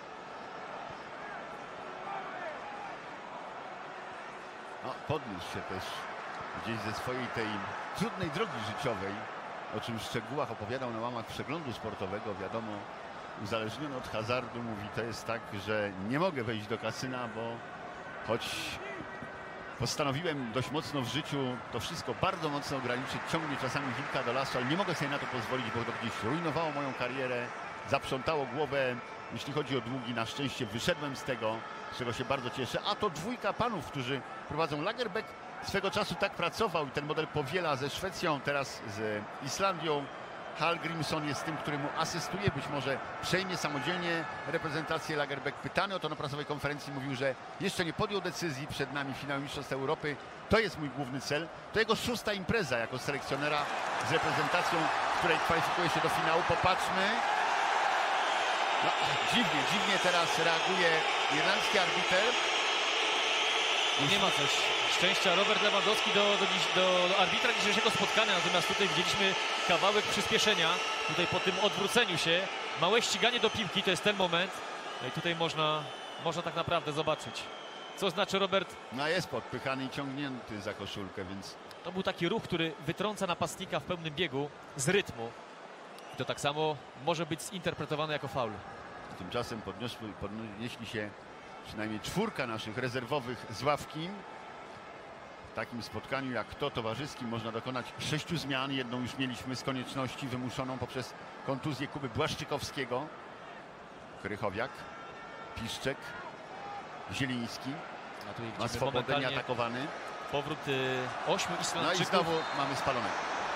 No, podniósł się też gdzieś ze swojej tej trudnej drogi życiowej, o czym w szczegółach opowiadał na łamach przeglądu sportowego. Wiadomo, uzależniony od hazardu, mówi, to jest tak, że nie mogę wejść do kasyna, bo choć postanowiłem dość mocno w życiu to wszystko bardzo mocno ograniczyć, ciągnie czasami wilka do lasu, ale nie mogę sobie na to pozwolić, bo to gdzieś rujnowało moją karierę, zaprzątało głowę. Jeśli chodzi o długi, na szczęście wyszedłem z tego, z czego się bardzo cieszę. A to dwójka panów, którzy prowadzą Lagerbäck, swego czasu tak pracował i ten model powiela ze Szwecją, teraz z Islandią. Hallgrímsson jest tym, który mu asystuje, być może przejmie samodzielnie reprezentację Lagerbäck. Pytany o to na prasowej konferencji mówił, że jeszcze nie podjął decyzji, przed nami finał Mistrzostw Europy. To jest mój główny cel. To jego szósta impreza jako selekcjonera z reprezentacją, w której kwalifikuje się do finału. Popatrzmy. No, dziwnie, dziwnie teraz reaguje irlandzki arbiter. Nie ma coś szczęścia. Robert Lewandowski do, do, dziś, do, do arbitra dzisiejszego spotkania, natomiast tutaj widzieliśmy kawałek przyspieszenia. Tutaj po tym odwróceniu się, małe ściganie do piłki, to jest ten moment. No i tutaj można, można tak naprawdę zobaczyć, co znaczy Robert. No jest podpychany i ciągnięty za koszulkę, więc... To był taki ruch, który wytrąca napastnika w pełnym biegu z rytmu. I to tak samo może być zinterpretowane jako faul. Tymczasem podniosły, podnieśli się przynajmniej czwórka naszych rezerwowych z ławki. W takim spotkaniu jak to towarzyskim można dokonać sześciu zmian. Jedną już mieliśmy z konieczności wymuszoną poprzez kontuzję Kuby Błaszczykowskiego. Krychowiak, Piszczek, Zieliński. A tu Ma swobodnie atakowany. Powrót y, ośmiu Islandczyków. No i znowu mamy spalonego.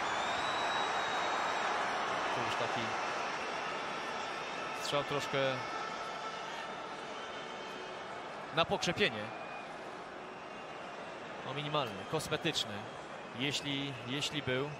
To już taki strzał troszkę na pokrzepienie. No minimalny, kosmetyczny. Jeśli, jeśli był.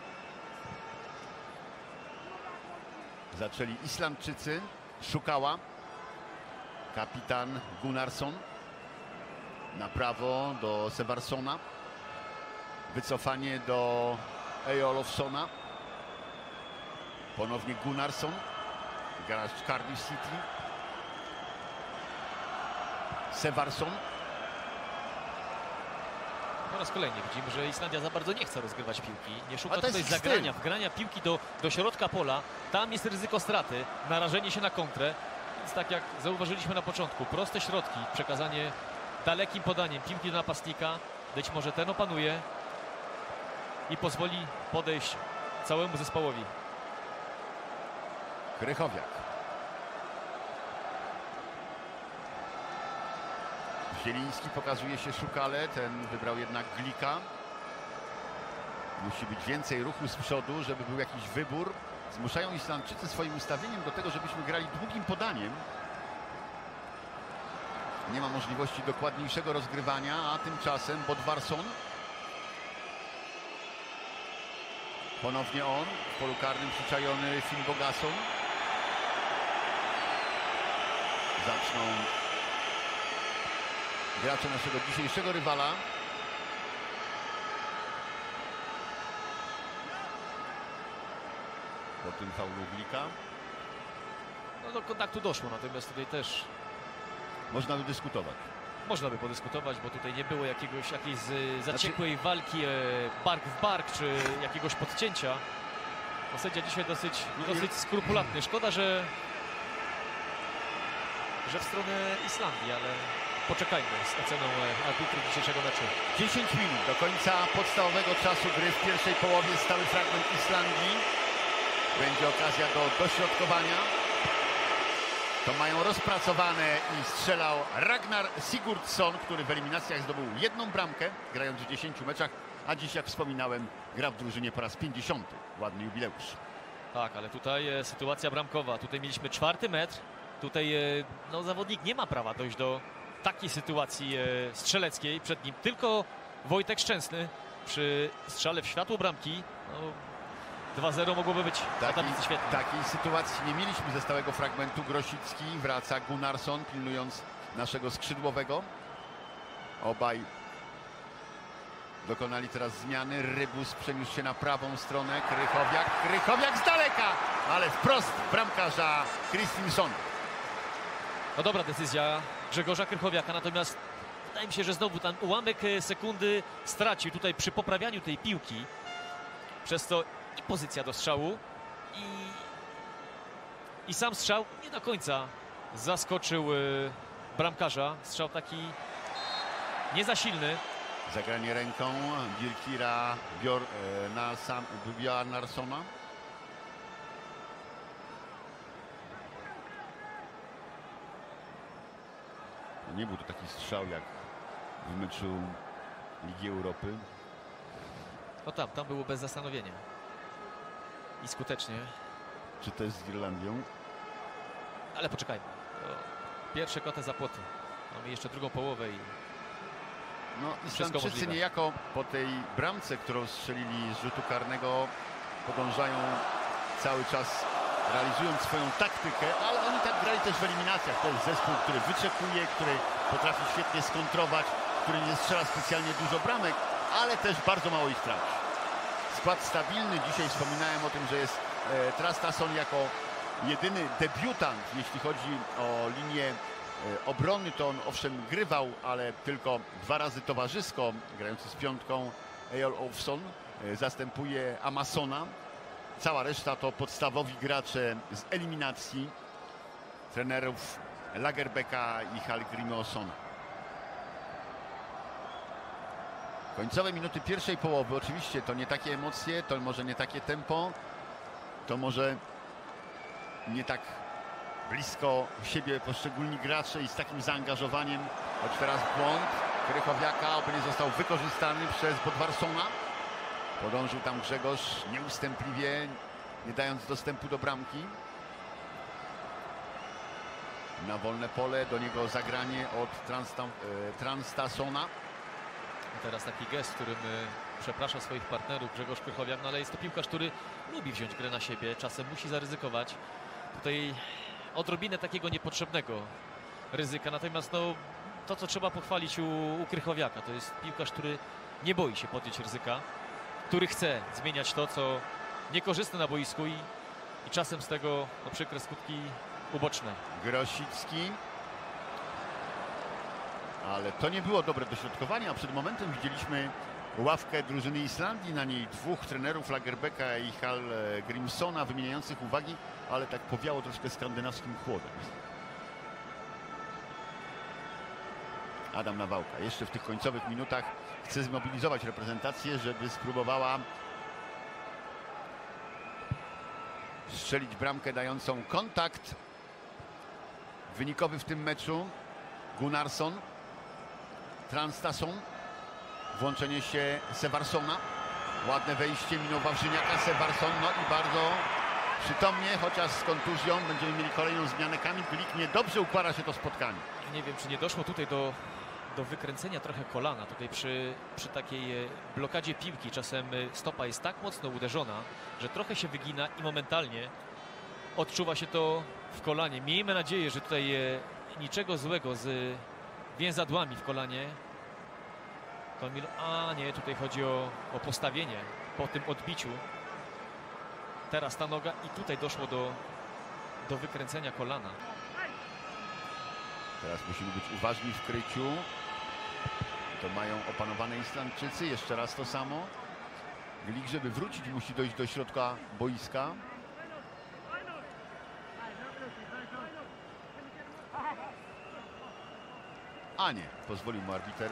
Zaczęli Islandczycy. Szukała. Kapitan Gunnarsson. Na prawo do Sevarssona. Wycofanie do Eyjolfssona. Ponownie Gunnarsson. Gracz Cardiff City. Sevarsson. Po raz kolejny widzimy, że Islandia za bardzo nie chce rozgrywać piłki. Nie szuka to jest tutaj ich zagrania, styl. wgrania piłki do, do środka pola. Tam jest ryzyko straty, narażenie się na kontrę. Więc tak jak zauważyliśmy na początku, proste środki, przekazanie dalekim podaniem piłki do napastnika. Być może ten opanuje i pozwoli podejść całemu zespołowi. Krychowiak. Zieliński pokazuje się Szukale, ten wybrał jednak Glika. Musi być więcej ruchu z przodu, żeby był jakiś wybór. Zmuszają Islandczycy swoim ustawieniem do tego, żebyśmy grali długim podaniem. Nie ma możliwości dokładniejszego rozgrywania, a tymczasem Bodvarsson. Ponownie on, w polu karnym przyczajony Finnbogason. Zaczną gracze naszego dzisiejszego rywala. Po tym faulu Glika. No do kontaktu doszło, natomiast tutaj też Można by dyskutować. można by podyskutować, bo tutaj nie było jakiegoś, jakiejś z, zaciekłej walki e, bark w bark, czy jakiegoś podcięcia. No, sędzia dzisiaj dosyć, dosyć skrupulatny. Szkoda, że, że w stronę Islandii, ale poczekajmy z oceną arbitrów dzisiejszego meczu. dziesięć minut do końca podstawowego czasu gry. W pierwszej połowie stały fragment Islandii. Będzie okazja do dośrodkowania. To mają rozpracowane i strzelał Ragnar Sigurdsson, który w eliminacjach zdobył jedną bramkę, grając w dziesięciu meczach, a dziś, jak wspominałem, gra w drużynie po raz pięćdziesiąty. Ładny jubileusz. Tak, ale tutaj e, sytuacja bramkowa. Tutaj mieliśmy czwarty metr. Tutaj e, no, zawodnik nie ma prawa dojść do takiej sytuacji e, strzeleckiej. Przed nim tylko Wojtek Szczęsny przy strzale w światło bramki. No, dwa zero mogłoby być na tablicy świetnej. Takiej sytuacji nie mieliśmy ze stałego fragmentu. Grosicki, wraca Gunnarsson, pilnując naszego skrzydłowego. Obaj dokonali teraz zmiany. Rybus przeniósł się na prawą stronę. Krychowiak, Krychowiak z daleka, ale wprost bramkarza Kristinsson. No dobra decyzja Grzegorza Krychowiaka, natomiast wydaje mi się, że znowu ten ułamek sekundy stracił tutaj przy poprawianiu tej piłki. Przez to i pozycja do strzału i, i sam strzał nie do końca zaskoczył y, bramkarza. Strzał taki nie za silny. Zagranie ręką Birkira Bjor, e, na sam Bjarnarssona. Nie był to taki strzał jak w meczu Ligi Europy. No tam, tam było bez zastanowienia. I skutecznie. Czy to jest z Irlandią? Ale poczekajmy. To pierwsze kotę za płoty. Mamy jeszcze drugą połowę i No, Islandczycy możliwe. niejako po tej bramce, którą strzelili z rzutu karnego, podążają cały czas, realizując swoją taktykę, ale oni tak grali też w eliminacjach. To jest zespół, który wyczekuje, który potrafi świetnie skontrować, który nie strzela specjalnie dużo bramek, ale też bardzo mało ich traci. Skład stabilny. Dzisiaj wspominałem o tym, że jest e, Traustason jako jedyny debiutant, jeśli chodzi o linię e, obrony. To on owszem grywał, ale tylko dwa razy towarzysko, grający z piątką. Eyal Olofsson e, zastępuje Amasona. Cała reszta to podstawowi gracze z eliminacji trenerów Lagerbäcka i Hallgrímssona. Końcowe minuty pierwszej połowy. Oczywiście to nie takie emocje, to może nie takie tempo, to może nie tak blisko siebie poszczególni gracze i z takim zaangażowaniem. Choć teraz błąd Krychowiaka, oby nie został wykorzystany przez Bodvarssona. Podążył tam Grzegorz nieustępliwie, nie dając dostępu do bramki. Na wolne pole, do niego zagranie od Traustasona. teraz taki gest, w którym y, przeprasza swoich partnerów Grzegorz Krychowiak, no ale jest to piłkarz, który lubi wziąć grę na siebie, czasem musi zaryzykować. Tutaj odrobinę takiego niepotrzebnego ryzyka, natomiast no, to, co trzeba pochwalić u, u Krychowiaka, to jest piłkarz, który nie boi się podjąć ryzyka, który chce zmieniać to, co niekorzystne na boisku i, i czasem z tego no, przykre skutki uboczne. Grosicki. Ale to nie było dobre dośrodkowanie, a przed momentem widzieliśmy ławkę drużyny Islandii, na niej dwóch trenerów Lagerbäcka i Hallgrímssona wymieniających uwagi, ale tak powiało troszkę skandynawskim chłodem. Adam Nawałka jeszcze w tych końcowych minutach chce zmobilizować reprezentację, żeby spróbowała strzelić bramkę dającą kontakt wynikowy w tym meczu. Gunnarsson, Traustason, włączenie się Sevarssona, ładne wejście, minął Wawrzyniaka, Sevarsson, no i bardzo przytomnie, chociaż z kontuzją. Będziemy mieli kolejną zmianę. Kamil Glik, niedobrze układa się to spotkanie. Nie wiem, czy nie doszło tutaj do, do wykręcenia trochę kolana. Tutaj przy, przy takiej e, blokadzie piłki czasem e, stopa jest tak mocno uderzona, że trochę się wygina i momentalnie odczuwa się to w kolanie. Miejmy nadzieję, że tutaj e, niczego złego z więzadłami w kolanie. Kamil, a nie, tutaj chodzi o, o postawienie po tym odbiciu. Teraz ta noga i tutaj doszło do, do wykręcenia kolana. Teraz musimy być uważni w kryciu. To mają opanowane Islandczycy. Jeszcze raz to samo. Glik, żeby wrócić, musi dojść do środka boiska. A nie, pozwolił mu arbiter.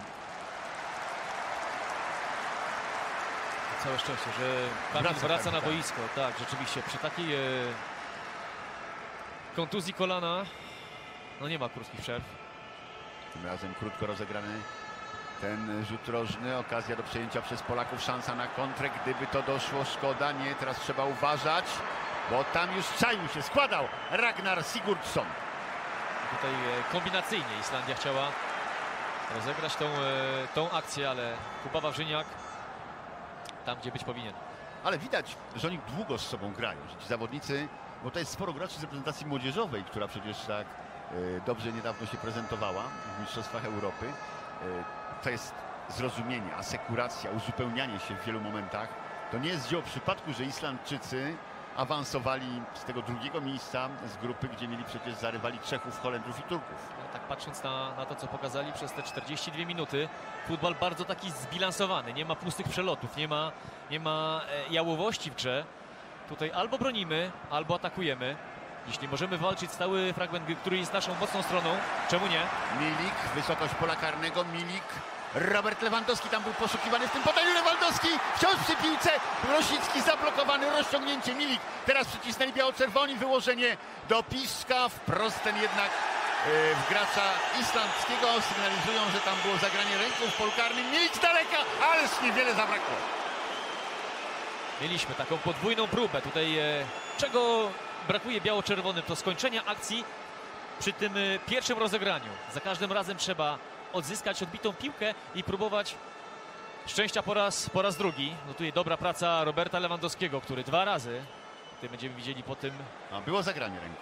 Całe szczęście, że Kamil Wraca, wraca, tak, na tak. boisko. Tak, rzeczywiście, przy takiej e, kontuzji kolana, no nie ma krótkich przerw. Tym razem krótko rozegrany ten rzut rożny. Okazja do przejęcia przez Polaków. Szansa na kontrę. Gdyby to doszło, szkoda. Nie, teraz trzeba uważać, bo tam już czaił się, składał Ragnar Sigurdsson. Tutaj e, kombinacyjnie Islandia chciała rozegrać tą, e, tą akcję, ale Kuba Wawrzyniak tam, gdzie być powinien. Ale widać, że oni długo z sobą grają, że ci zawodnicy, bo to jest sporo graczy z reprezentacji młodzieżowej, która przecież tak e, dobrze niedawno się prezentowała w Mistrzostwach Europy. E, to jest zrozumienie, asekuracja, uzupełnianie się w wielu momentach. To nie jest dzieło przypadku, że Islandczycy awansowali z tego drugiego miejsca z grupy, gdzie mieli przecież zarywali Czechów, Holendrów i Turków. No, tak patrząc na, na to, co pokazali przez te czterdzieści dwie minuty, futbol bardzo taki zbilansowany, nie ma pustych przelotów, nie ma, nie ma e, jałowości w grze. Tutaj albo bronimy, albo atakujemy. Jeśli możemy walczyć stały fragment gry, który jest naszą mocną stroną, czemu nie? Milik, wysokość pola karnego, Milik, Robert Lewandowski tam był poszukiwany w tym podaniu, Lewandowski wciąż przy piłce, Rosicki zablokowany, rozciągnięcie, Milik, teraz przycisnęli biało-czerwoni, wyłożenie do Piszka, wprost ten jednak yy, w gracza islandzkiego, sygnalizują, że tam było zagranie ręką w polu karnym, Milik z daleka, ależ niewiele zabrakło. Mieliśmy taką podwójną próbę tutaj, e, czego brakuje biało-czerwonym, to skończenia akcji przy tym e, pierwszym rozegraniu. Za każdym razem trzeba odzyskać odbitą piłkę i próbować szczęścia po raz, po raz drugi. No tutaj dobra praca Roberta Lewandowskiego, który dwa razy, tutaj będziemy widzieli po tym. A, było zagranie ręką.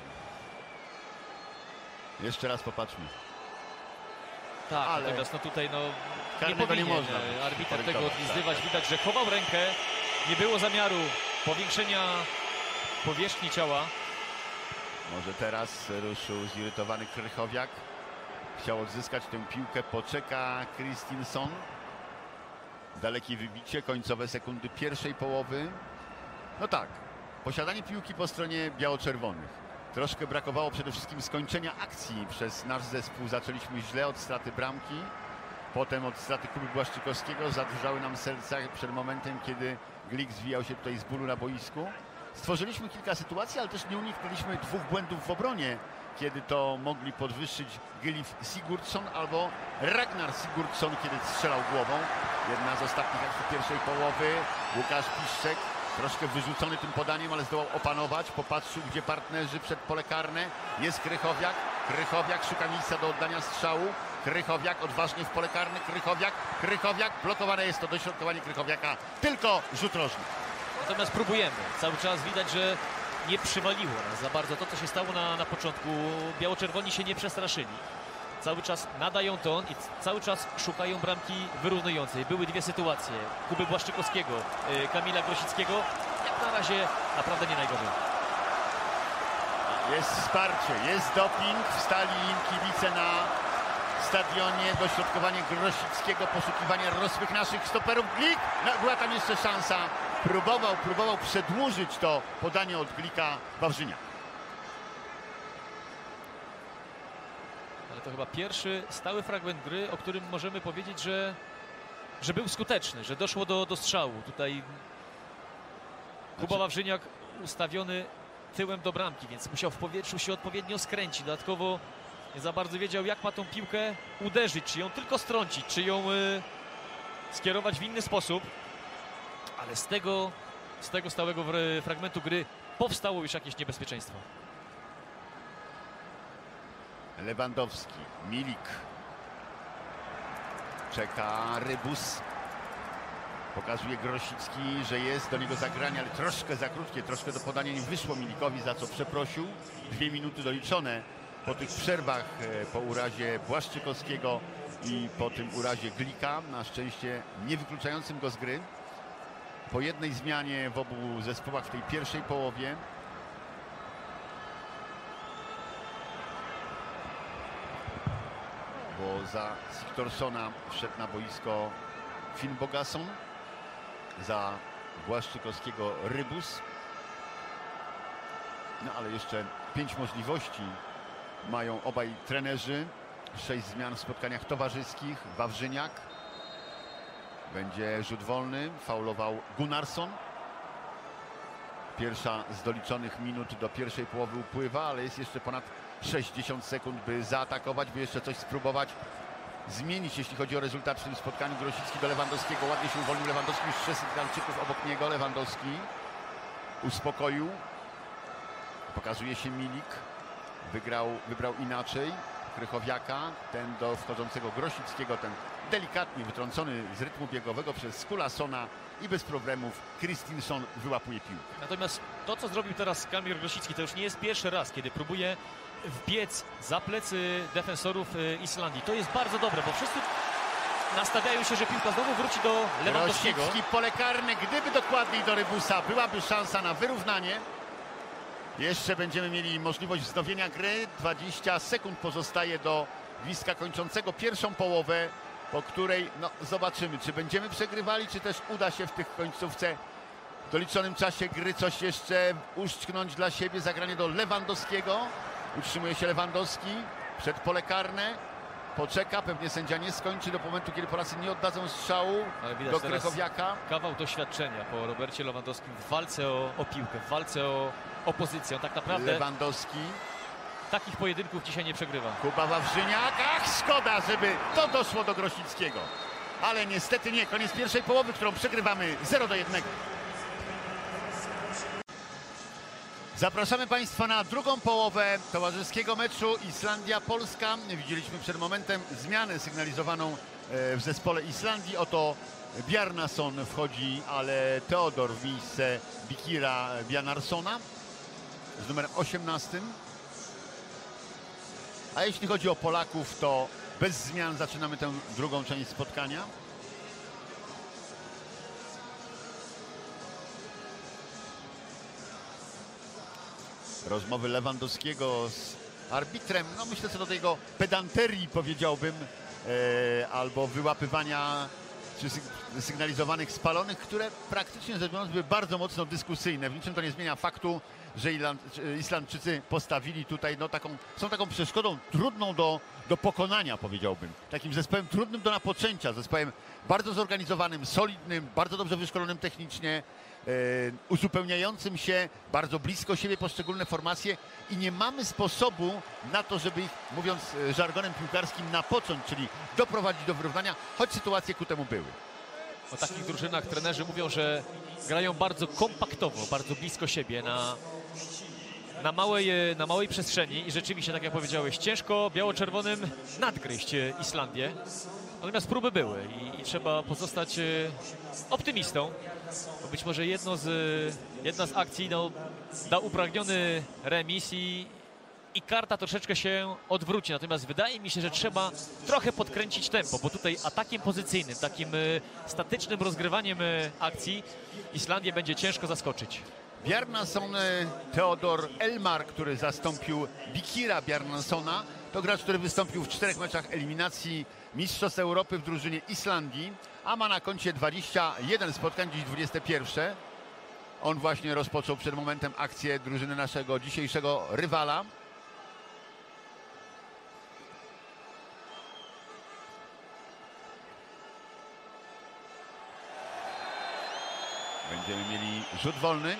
Jeszcze raz popatrzmy. Tak, Ale natomiast no tutaj no, nie karnego nie powinien można e, arbiter tego korygować, odlizywać. tak. Widać, że chował rękę, nie było zamiaru powiększenia powierzchni ciała. Może teraz ruszył zirytowany Krychowiak. Chciał odzyskać tę piłkę, poczeka Kristinsson. Dalekie wybicie, końcowe sekundy pierwszej połowy. No tak, posiadanie piłki po stronie biało-czerwonych. Troszkę brakowało przede wszystkim skończenia akcji przez nasz zespół. Zaczęliśmy źle od straty bramki. Potem od straty Kuby Błaszczykowskiego. Zadrżały nam serca przed momentem, kiedy Glik zwijał się tutaj z bólu na boisku. Stworzyliśmy kilka sytuacji, ale też nie uniknęliśmy dwóch błędów w obronie, kiedy to mogli podwyższyć Gylif Sigurdsson albo Ragnar Sigurdsson, kiedy strzelał głową. Jedna z ostatnich akcji pierwszej połowy. Łukasz Piszczek, troszkę wyrzucony tym podaniem, ale zdołał opanować. Popatrzył, gdzie partnerzy przed pole karne. Jest Krychowiak. Krychowiak szuka miejsca do oddania strzału. Krychowiak odważnie w pole karne. Krychowiak, Krychowiak. Blokowane jest to dośrodkowanie Krychowiaka. Tylko rzut rożny. Natomiast próbujemy. Cały czas widać, że nie przywaliło nas za bardzo to, co się stało na, na początku. Biało-czerwoni się nie przestraszyli. Cały czas nadają ton i cały czas szukają bramki wyrównującej. Były dwie sytuacje. Kuby Błaszczykowskiego, y, Kamila Grosickiego. Jak na razie naprawdę nie najgorzej. Jest wsparcie, jest doping. Wstali im kibice na stadionie. Dośrodkowanie Grosickiego, poszukiwanie rosłych naszych stoperów. Glik, no, była tam jeszcze szansa. Próbował, próbował przedłużyć to podanie od Glika Wawrzyniak. Ale to chyba pierwszy stały fragment gry, o którym możemy powiedzieć, że, że był skuteczny, że doszło do, do strzału. Tutaj Kuba Znaczy- Wawrzyniak ustawiony tyłem do bramki, więc musiał w powietrzu się odpowiednio skręcić. Dodatkowo nie za bardzo wiedział, jak ma tą piłkę uderzyć, czy ją tylko strącić, czy ją y, skierować w inny sposób. Ale z tego, z tego stałego wr- fragmentu gry powstało już jakieś niebezpieczeństwo. Lewandowski, Milik. Czeka Rybus. Pokazuje Grosicki, że jest do niego zagranie, ale troszkę za krótkie, troszkę do podania nie wyszło Milikowi, za co przeprosił. Dwie minuty doliczone po tych przerwach, e, po urazie Błaszczykowskiego i po tym urazie Glika, na szczęście nie wykluczającym go z gry. Po jednej zmianie w obu zespołach w tej pierwszej połowie. Bo za Sigthorsona wszedł na boisko Finn Bogason. Za Błaszczykowskiego Rybus. No ale jeszcze pięć możliwości mają obaj trenerzy. Sześć zmian w spotkaniach towarzyskich. Wawrzyniak. Będzie rzut wolny. Faulował Gunnarsson. Pierwsza z doliczonych minut do pierwszej połowy upływa, ale jest jeszcze ponad sześćdziesiąt sekund, by zaatakować, by jeszcze coś spróbować zmienić, jeśli chodzi o rezultat w tym spotkaniu. Grosicki do Lewandowskiego. Ładnie się uwolnił Lewandowski. Już trzech Senegalczyków obok niego. Lewandowski uspokoił. Pokazuje się Milik. Wygrał, wybrał inaczej Krychowiaka. Ten do wchodzącego Grosickiego. Ten delikatnie wytrącony z rytmu biegowego przez Skulassona i bez problemów Kristinsson wyłapuje piłkę. Natomiast to, co zrobił teraz Kamil Grosicki, to już nie jest pierwszy raz, kiedy próbuje wbiec za plecy defensorów Islandii. To jest bardzo dobre, bo wszyscy nastawiają się, że piłka znowu wróci do Lewandowskiego. Grosicki, pole karne, gdyby dokładniej do Rybusa, byłaby szansa na wyrównanie. Jeszcze będziemy mieli możliwość wznowienia gry. dwadzieścia sekund pozostaje do gwizdka kończącego pierwszą połowę, po której no, zobaczymy, czy będziemy przegrywali, czy też uda się w tych końcówce w doliczonym czasie gry coś jeszcze uszczknąć dla siebie. Zagranie do Lewandowskiego. Utrzymuje się Lewandowski przed pole karne. Poczeka, pewnie sędzia nie skończy do momentu, kiedy Polacy nie oddadzą strzału do Krychowiaka. Kawał doświadczenia po Robercie Lewandowskim w walce o, o piłkę, w walce o, o pozycję. On tak naprawdę Lewandowski. Takich pojedynków dzisiaj nie przegrywa. Kuba Wawrzyniak. Ach, szkoda, żeby to doszło do Grosickiego. Ale niestety nie. Koniec pierwszej połowy, którą przegrywamy zero do jednego. Zapraszamy Państwa na drugą połowę towarzyskiego meczu Islandia-Polska. Widzieliśmy przed momentem zmianę sygnalizowaną w zespole Islandii. Oto Bjarnason wchodzi, ale Theodor w miejsce Bikira Bjarnasona z numerem osiemnastym. A jeśli chodzi o Polaków, to bez zmian zaczynamy tę drugą część spotkania. Rozmowy Lewandowskiego z arbitrem, no myślę, co do tego pedanterii, powiedziałbym, e, albo wyłapywania czy sygnalizowanych spalonych, które praktycznie rzecz biorąc były bardzo mocno dyskusyjne. W niczym to nie zmienia faktu, że Islandczycy postawili tutaj, no taką, są taką przeszkodą trudną do, do pokonania, powiedziałbym. Takim zespołem trudnym do napoczęcia, zespołem bardzo zorganizowanym, solidnym, bardzo dobrze wyszkolonym technicznie, e, uzupełniającym się, bardzo blisko siebie poszczególne formacje i nie mamy sposobu na to, żeby ich, mówiąc żargonem piłkarskim, napocząć, czyli doprowadzić do wyrównania, choć sytuacje ku temu były. O takich drużynach trenerzy mówią, że grają bardzo kompaktowo, bardzo blisko siebie na, na, małej, na małej przestrzeni i rzeczywiście, tak jak powiedziałeś, ciężko biało-czerwonym nadgryźć Islandię. Natomiast próby były i, i trzeba pozostać optymistą, bo być może jedno z, jedna z akcji no, da upragniony remis i, i karta troszeczkę się odwróci. Natomiast wydaje mi się, że trzeba trochę podkręcić tempo, bo tutaj atakiem pozycyjnym, takim y, statycznym rozgrywaniem y, akcji Islandię będzie ciężko zaskoczyć. Bjarnason, Theodor Elmar, który zastąpił Bikira Bjarnasona, to gracz, który wystąpił w czterech meczach eliminacji Mistrzostw Europy w drużynie Islandii, a ma na koncie dwadzieścia jeden spotkań, dziś dwudzieste pierwsze. On właśnie rozpoczął przed momentem akcję drużyny naszego dzisiejszego rywala. Będziemy mieli rzut wolny.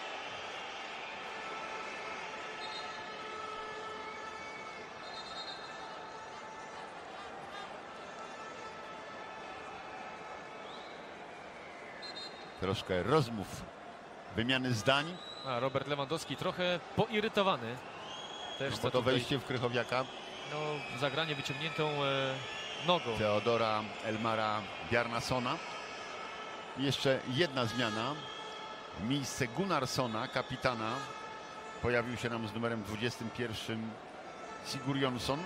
Troszkę rozmów, wymiany zdań. A Robert Lewandowski trochę poirytowany. Też No bo to wejście w Krychowiaka. No, zagranie wyciągniętą e, nogą. Theodora Elmara Bjarnasona. I jeszcze jedna zmiana. Miejsce Gunnarssona, kapitana, pojawił się nam z numerem dwudziestym pierwszym Sigurjonsson.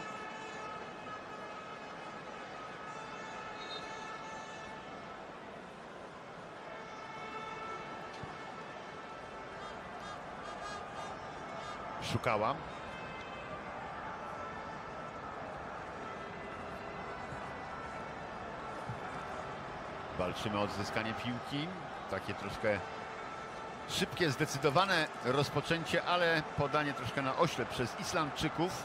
Szukała. Walczymy o odzyskanie piłki. Takie troszkę szybkie, zdecydowane rozpoczęcie, ale podanie troszkę na oślep przez Islandczyków.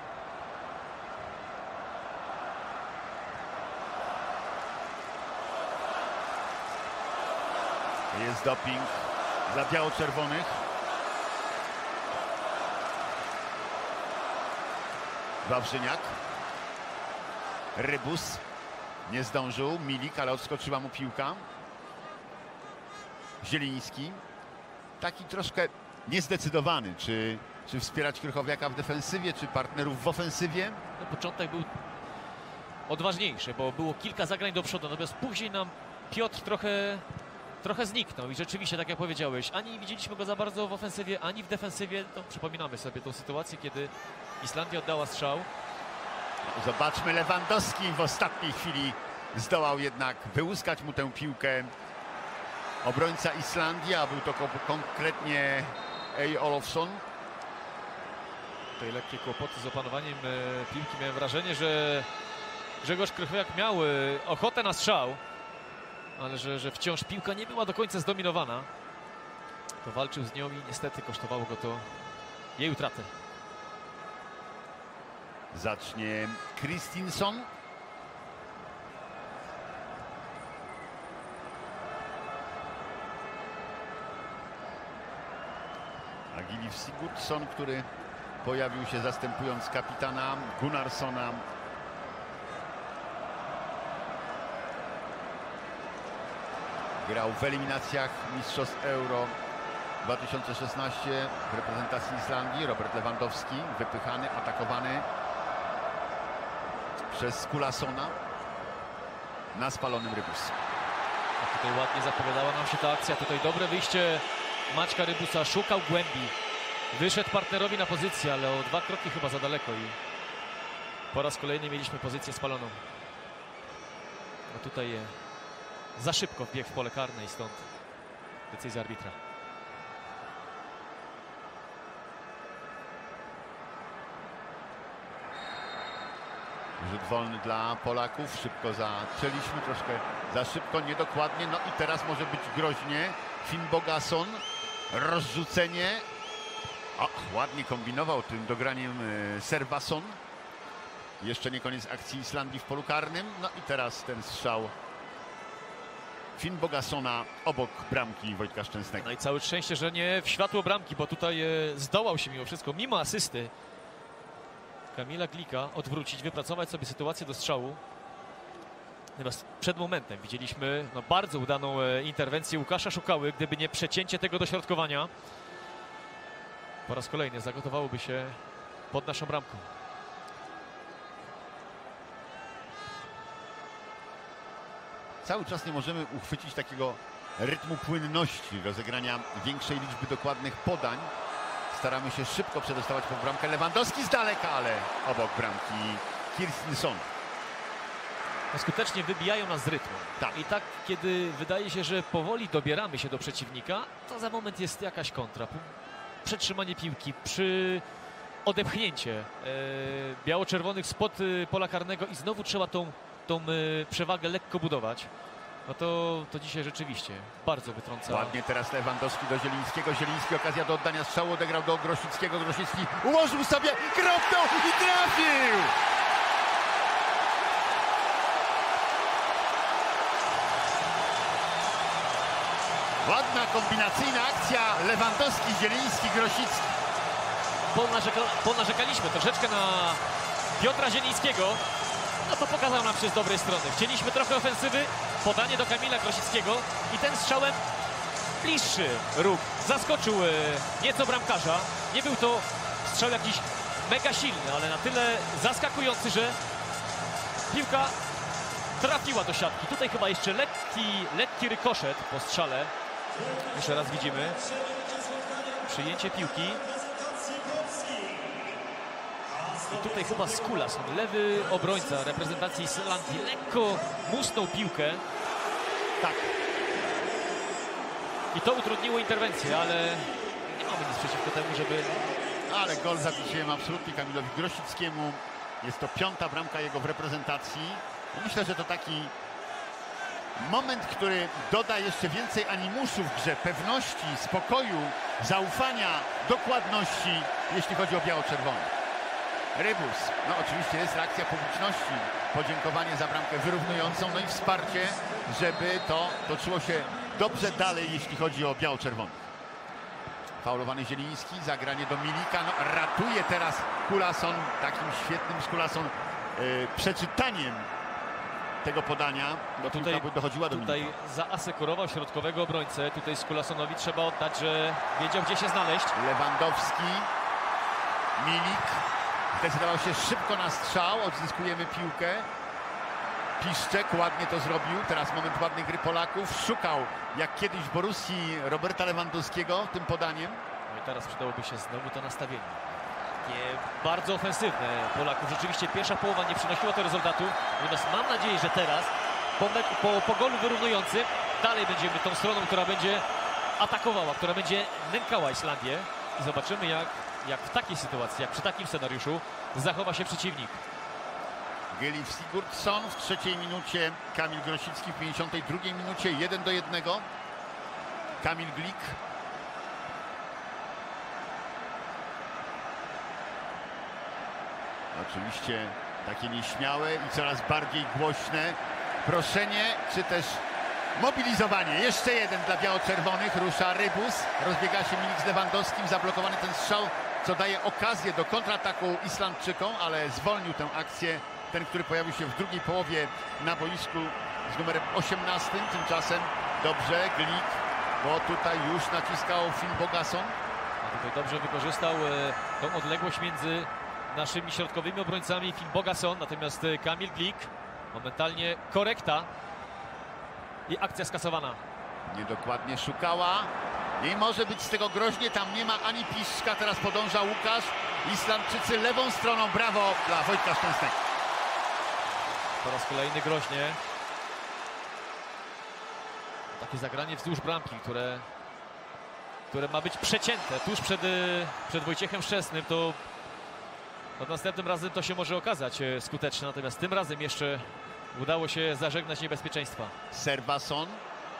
Jest doping dla biało-czerwonych. Wawrzyniak. Rybus. Nie zdążył. Milik, ale odskoczyła mu piłka. Zieliński. Taki troszkę niezdecydowany, czy, czy wspierać Krychowiaka w defensywie, czy partnerów w ofensywie. No, początek był odważniejszy, bo było kilka zagrań do przodu, natomiast później nam Piotr trochę, trochę zniknął i rzeczywiście, tak jak powiedziałeś, ani nie widzieliśmy go za bardzo w ofensywie, ani w defensywie. To przypominamy sobie tą sytuację, kiedy Islandia oddała strzał. Zobaczmy, Lewandowski w ostatniej chwili zdołał jednak wyłuskać mu tę piłkę. Obrońca Islandii, a był to konkretnie Ej Olofsson. Tutaj lekkie kłopoty z opanowaniem e, piłki. Miałem wrażenie, że Grzegorz Krychowiak miał e, ochotę na strzał, ale że, że wciąż piłka nie była do końca zdominowana. To walczył z nią i niestety kosztowało go to jej utratę. Zacznie Kristinsson. Agilif Sigurdsson, który pojawił się zastępując kapitana Gunnarssona. Grał w eliminacjach Mistrzostw Euro dwa tysiące szesnaście w reprezentacji Islandii. Robert Lewandowski wypychany, atakowany przez Skulassona na spalonym Rybusie. A tutaj ładnie zapowiadała nam się ta akcja. Tutaj dobre wyjście Maćka Rybusa, szukał głębi, wyszedł partnerowi na pozycję, ale o dwa kroki chyba za daleko i po raz kolejny mieliśmy pozycję spaloną. A tutaj e, za szybko wbiegł w pole karne i stąd decyzja arbitra. Rzut wolny dla Polaków, szybko zaczęliśmy, troszkę za szybko, niedokładnie, no i teraz może być groźnie. Finnbogason, rozrzucenie. O, ładnie kombinował tym dograniem e, Servason. Jeszcze nie koniec akcji Islandii w polu karnym. No i teraz ten strzał Finnbogasona obok bramki Wojtka Szczęsnego. No i całe szczęście, że nie w światło bramki, bo tutaj e, zdołał się mimo wszystko, mimo asysty Kamila Glika, odwrócić, wypracować sobie sytuację do strzału. Natomiast przed momentem widzieliśmy no, bardzo udaną e, interwencję Łukasza Szukały. Gdyby nie przecięcie tego dośrodkowania, po raz kolejny zagotowałoby się pod naszą bramką. Cały czas nie możemy uchwycić takiego rytmu płynności, rozegrania większej liczby dokładnych podań. Staramy się szybko przedostawać pod bramkę. Lewandowski z daleka, ale obok bramki Kristinsson. No, skutecznie wybijają nas z rytmu. Tak. I tak, kiedy wydaje się, że powoli dobieramy się do przeciwnika, to za moment jest jakaś kontra. Przetrzymanie piłki, przy odepchnięcie e, biało-czerwonych spod e, pola karnego i znowu trzeba tą, tą e, przewagę lekko budować. No to, to dzisiaj rzeczywiście bardzo wytrąca. Ładnie teraz Lewandowski do Zielińskiego. Zieliński, okazja do oddania strzału, odegrał do Grosickiego. Grosicki ułożył sobie, kropnął i trafił! Ładna kombinacyjna akcja. Lewandowski, Zieliński, Grosicki. Ponarzeka, ponarzekaliśmy troszeczkę na Piotra Zielińskiego. No to pokazał nam się z dobrej strony. Chcieliśmy trochę ofensywy, podanie do Kamila Grosickiego i ten strzałem bliższy ruch. Zaskoczył e, nieco bramkarza. Nie był to strzał jakiś mega silny, ale na tyle zaskakujący, że piłka trafiła do siatki. Tutaj chyba jeszcze lekki, lekki rykoszet po strzale. Jeszcze raz widzimy przyjęcie piłki. I tutaj chyba Skulason, lewy obrońca reprezentacji Islandii, lekko musnął piłkę. Tak. I to utrudniło interwencję, ale nie mamy nic przeciwko temu, żeby... Ale gol zapisujemy absolutnie Kamilowi Grosickiemu. Jest to piąta bramka jego w reprezentacji. Myślę, że to taki moment, który doda jeszcze więcej animuszu w grze, pewności, spokoju, zaufania, dokładności, jeśli chodzi o biało-czerwonych. Rybus, no oczywiście jest reakcja publiczności, podziękowanie za bramkę wyrównującą, no i wsparcie, żeby to toczyło się dobrze dalej, jeśli chodzi o biało-czerwonych. Faulowany Zieliński, zagranie do Milika, no ratuje teraz Kulason, takim świetnym z Kulason yy, przeczytaniem tego podania, bo tutaj dochodziła do Tutaj Milika. zaasekurował środkowego obrońcę, tutaj Skulasonowi trzeba oddać, że wiedział, gdzie się znaleźć. Lewandowski, Milik zdecydował się szybko na strzał, odzyskujemy piłkę. Piszczek ładnie to zrobił, teraz moment ładnej gry Polaków, szukał jak kiedyś w Borussii Roberta Lewandowskiego tym podaniem. No i teraz przydałoby się znowu to nastawienie. Takie bardzo ofensywne Polaków, rzeczywiście pierwsza połowa nie przynosiła to rezultatu, natomiast mam nadzieję, że teraz po, po, po golu wyrównującym dalej będziemy tą stroną, która będzie atakowała, która będzie nękała Islandię i zobaczymy jak, jak w takiej sytuacji, jak przy takim scenariuszu zachowa się przeciwnik. Gylif Sigurdsson w trzeciej minucie, Kamil Grosicki w pięćdziesiątej drugiej minucie, jeden do jednego. Kamil Glik. Oczywiście takie nieśmiałe i coraz bardziej głośne proszenie, czy też mobilizowanie. Jeszcze jeden dla biało-czerwonych, rusza Rybus, rozbiega się Milik z Lewandowskim, zablokowany ten strzał, co daje okazję do kontrataku Islandczykom, ale zwolnił tę akcję ten, który pojawił się w drugiej połowie na boisku z numerem osiemnastym. Tymczasem dobrze Glik, bo tutaj już naciskał Finn Bogason. A tutaj dobrze wykorzystał e, tą odległość między naszymi środkowymi obrońcami Finn Bogason, natomiast e, Kamil Glik momentalnie korekta i akcja skasowana. Niedokładnie szukała. Nie może być z tego groźnie, tam nie ma ani Piszczka, teraz podąża Łukasz. Islandczycy lewą stroną, brawo dla Wojtka Szczęsnego. Po raz kolejny groźnie. Takie zagranie wzdłuż bramki, które, które ma być przecięte tuż przed, przed Wojciechem Szczęsnym, to no, następnym razem to się może okazać skuteczne, natomiast tym razem jeszcze udało się zażegnać niebezpieczeństwa. Servason.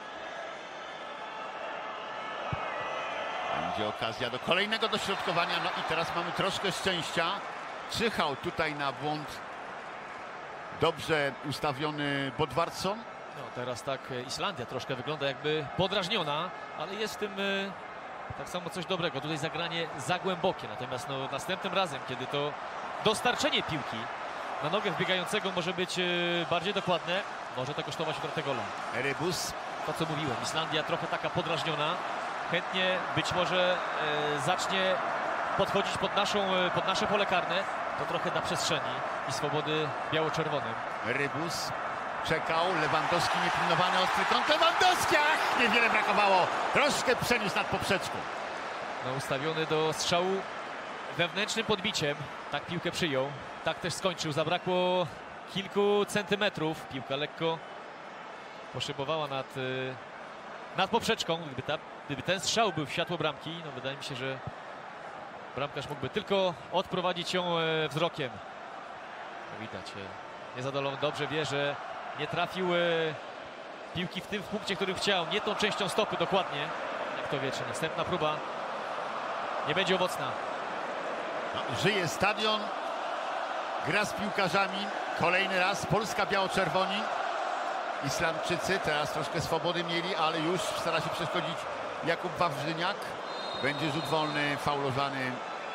Będzie okazja do kolejnego dośrodkowania, no i teraz mamy troszkę szczęścia. Czyhał tutaj na błąd dobrze ustawiony Bodvarsson. No, teraz tak Islandia troszkę wygląda jakby podrażniona, ale jest w tym y, tak samo coś dobrego. Tutaj zagranie za głębokie, natomiast no, następnym razem, kiedy to dostarczenie piłki na nogę wbiegającego może być y, bardziej dokładne, może to kosztować utratę gola. Rybus. To co mówiłem, Islandia trochę taka podrażniona, chętnie być może y, zacznie podchodzić pod, naszą, y, pod nasze pole karne, to trochę da przestrzeni i swobody biało-czerwonym. Rybus czekał, Lewandowski niepilnowany, ostry kąt, Lewandowski, ach, niewiele brakowało, troszkę przeniósł nad poprzeczką. No, ustawiony do strzału wewnętrznym podbiciem, tak piłkę przyjął, tak też skończył, zabrakło kilku centymetrów, piłka lekko poszybowała nad, y, nad poprzeczką, gdyby, ta, gdyby ten strzał był w światło bramki, no wydaje mi się, że bramkarz mógłby tylko odprowadzić ją y, wzrokiem. No, widać, y, niezadowolony dobrze wie, że nie trafił y, piłki w tym punkcie, który chciał, nie tą częścią stopy dokładnie, jak to wiecie, następna próba nie będzie owocna. No, żyje stadion, gra z piłkarzami, kolejny raz Polska biało-czerwoni. Islandczycy teraz troszkę swobody mieli, ale już stara się przeszkodzić Jakub Wawrzyniak. Będzie rzut wolny, faulowany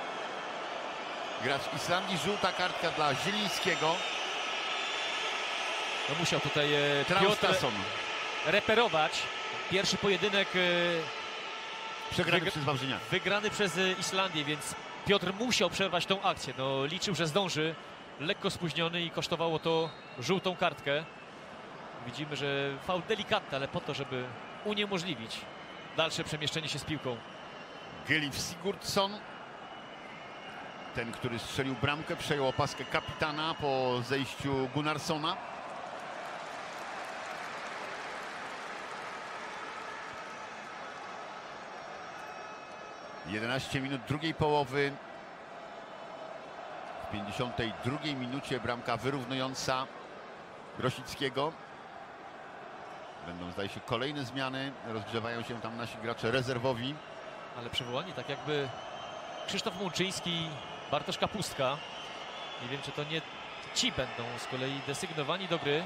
gracz Islandii. Żółta kartka dla Zielińskiego. No musiał tutaj e, Piotr Traustason reperować. Pierwszy pojedynek e, przegrany wygra- przez Wawrzyniaka. wygrany przez e, Islandię, więc Piotr musiał przerwać tą akcję. No, liczył, że zdąży. Lekko spóźniony i kosztowało to żółtą kartkę. Widzimy, że faul delikatny, ale po to, żeby uniemożliwić dalsze przemieszczenie się z piłką. Gylif Sigurdsson, ten, który strzelił bramkę, przejął opaskę kapitana po zejściu Gunnarssona. jedenaście minut drugiej połowy. W pięćdziesiątej drugiej minucie bramka wyrównująca Grosickiego. Będą, zdaje się, kolejne zmiany. Rozgrzewają się tam nasi gracze rezerwowi. Ale przywołani tak jakby Krzysztof Mączyński, Bartosz Kapustka. Nie wiem, czy to nie ci będą z kolei desygnowani do gry.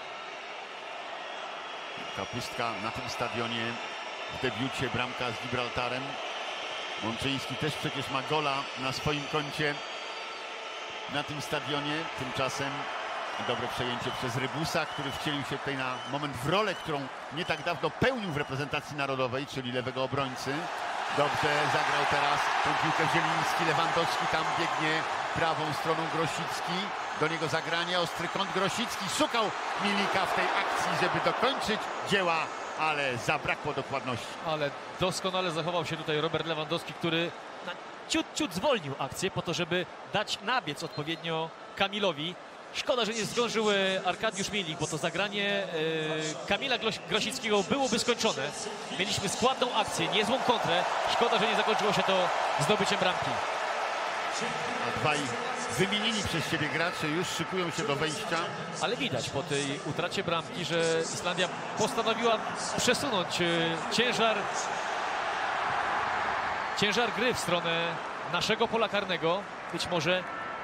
Kapustka na tym stadionie w debiucie, bramka z Gibraltarem. Mączyński też przecież ma gola na swoim koncie na tym stadionie. Tymczasem dobre przejęcie przez Rybusa, który wcielił się tutaj na moment w rolę, którą nie tak dawno pełnił w reprezentacji narodowej, czyli lewego obrońcy. Dobrze zagrał teraz tę piłkę Zieliński, Lewandowski tam biegnie prawą stroną, Grosicki. Do niego zagranie, ostry kąt, Grosicki szukał Milika w tej akcji, żeby dokończyć dzieła, ale zabrakło dokładności. Ale doskonale zachował się tutaj Robert Lewandowski, który na ciut, ciut zwolnił akcję po to, żeby dać nabiec odpowiednio Kamilowi. Szkoda, że nie zdążył Arkadiusz Milik, bo to zagranie e, Kamila Grosickiego byłoby skończone. Mieliśmy składną akcję, niezłą kontrę. Szkoda, że nie zakończyło się to zdobyciem bramki. A dwaj wymienieni przez siebie gracze już szykują się do wejścia. Ale widać po tej utracie bramki, że Islandia postanowiła przesunąć e, ciężar, ciężar gry w stronę naszego pola karnego. Być może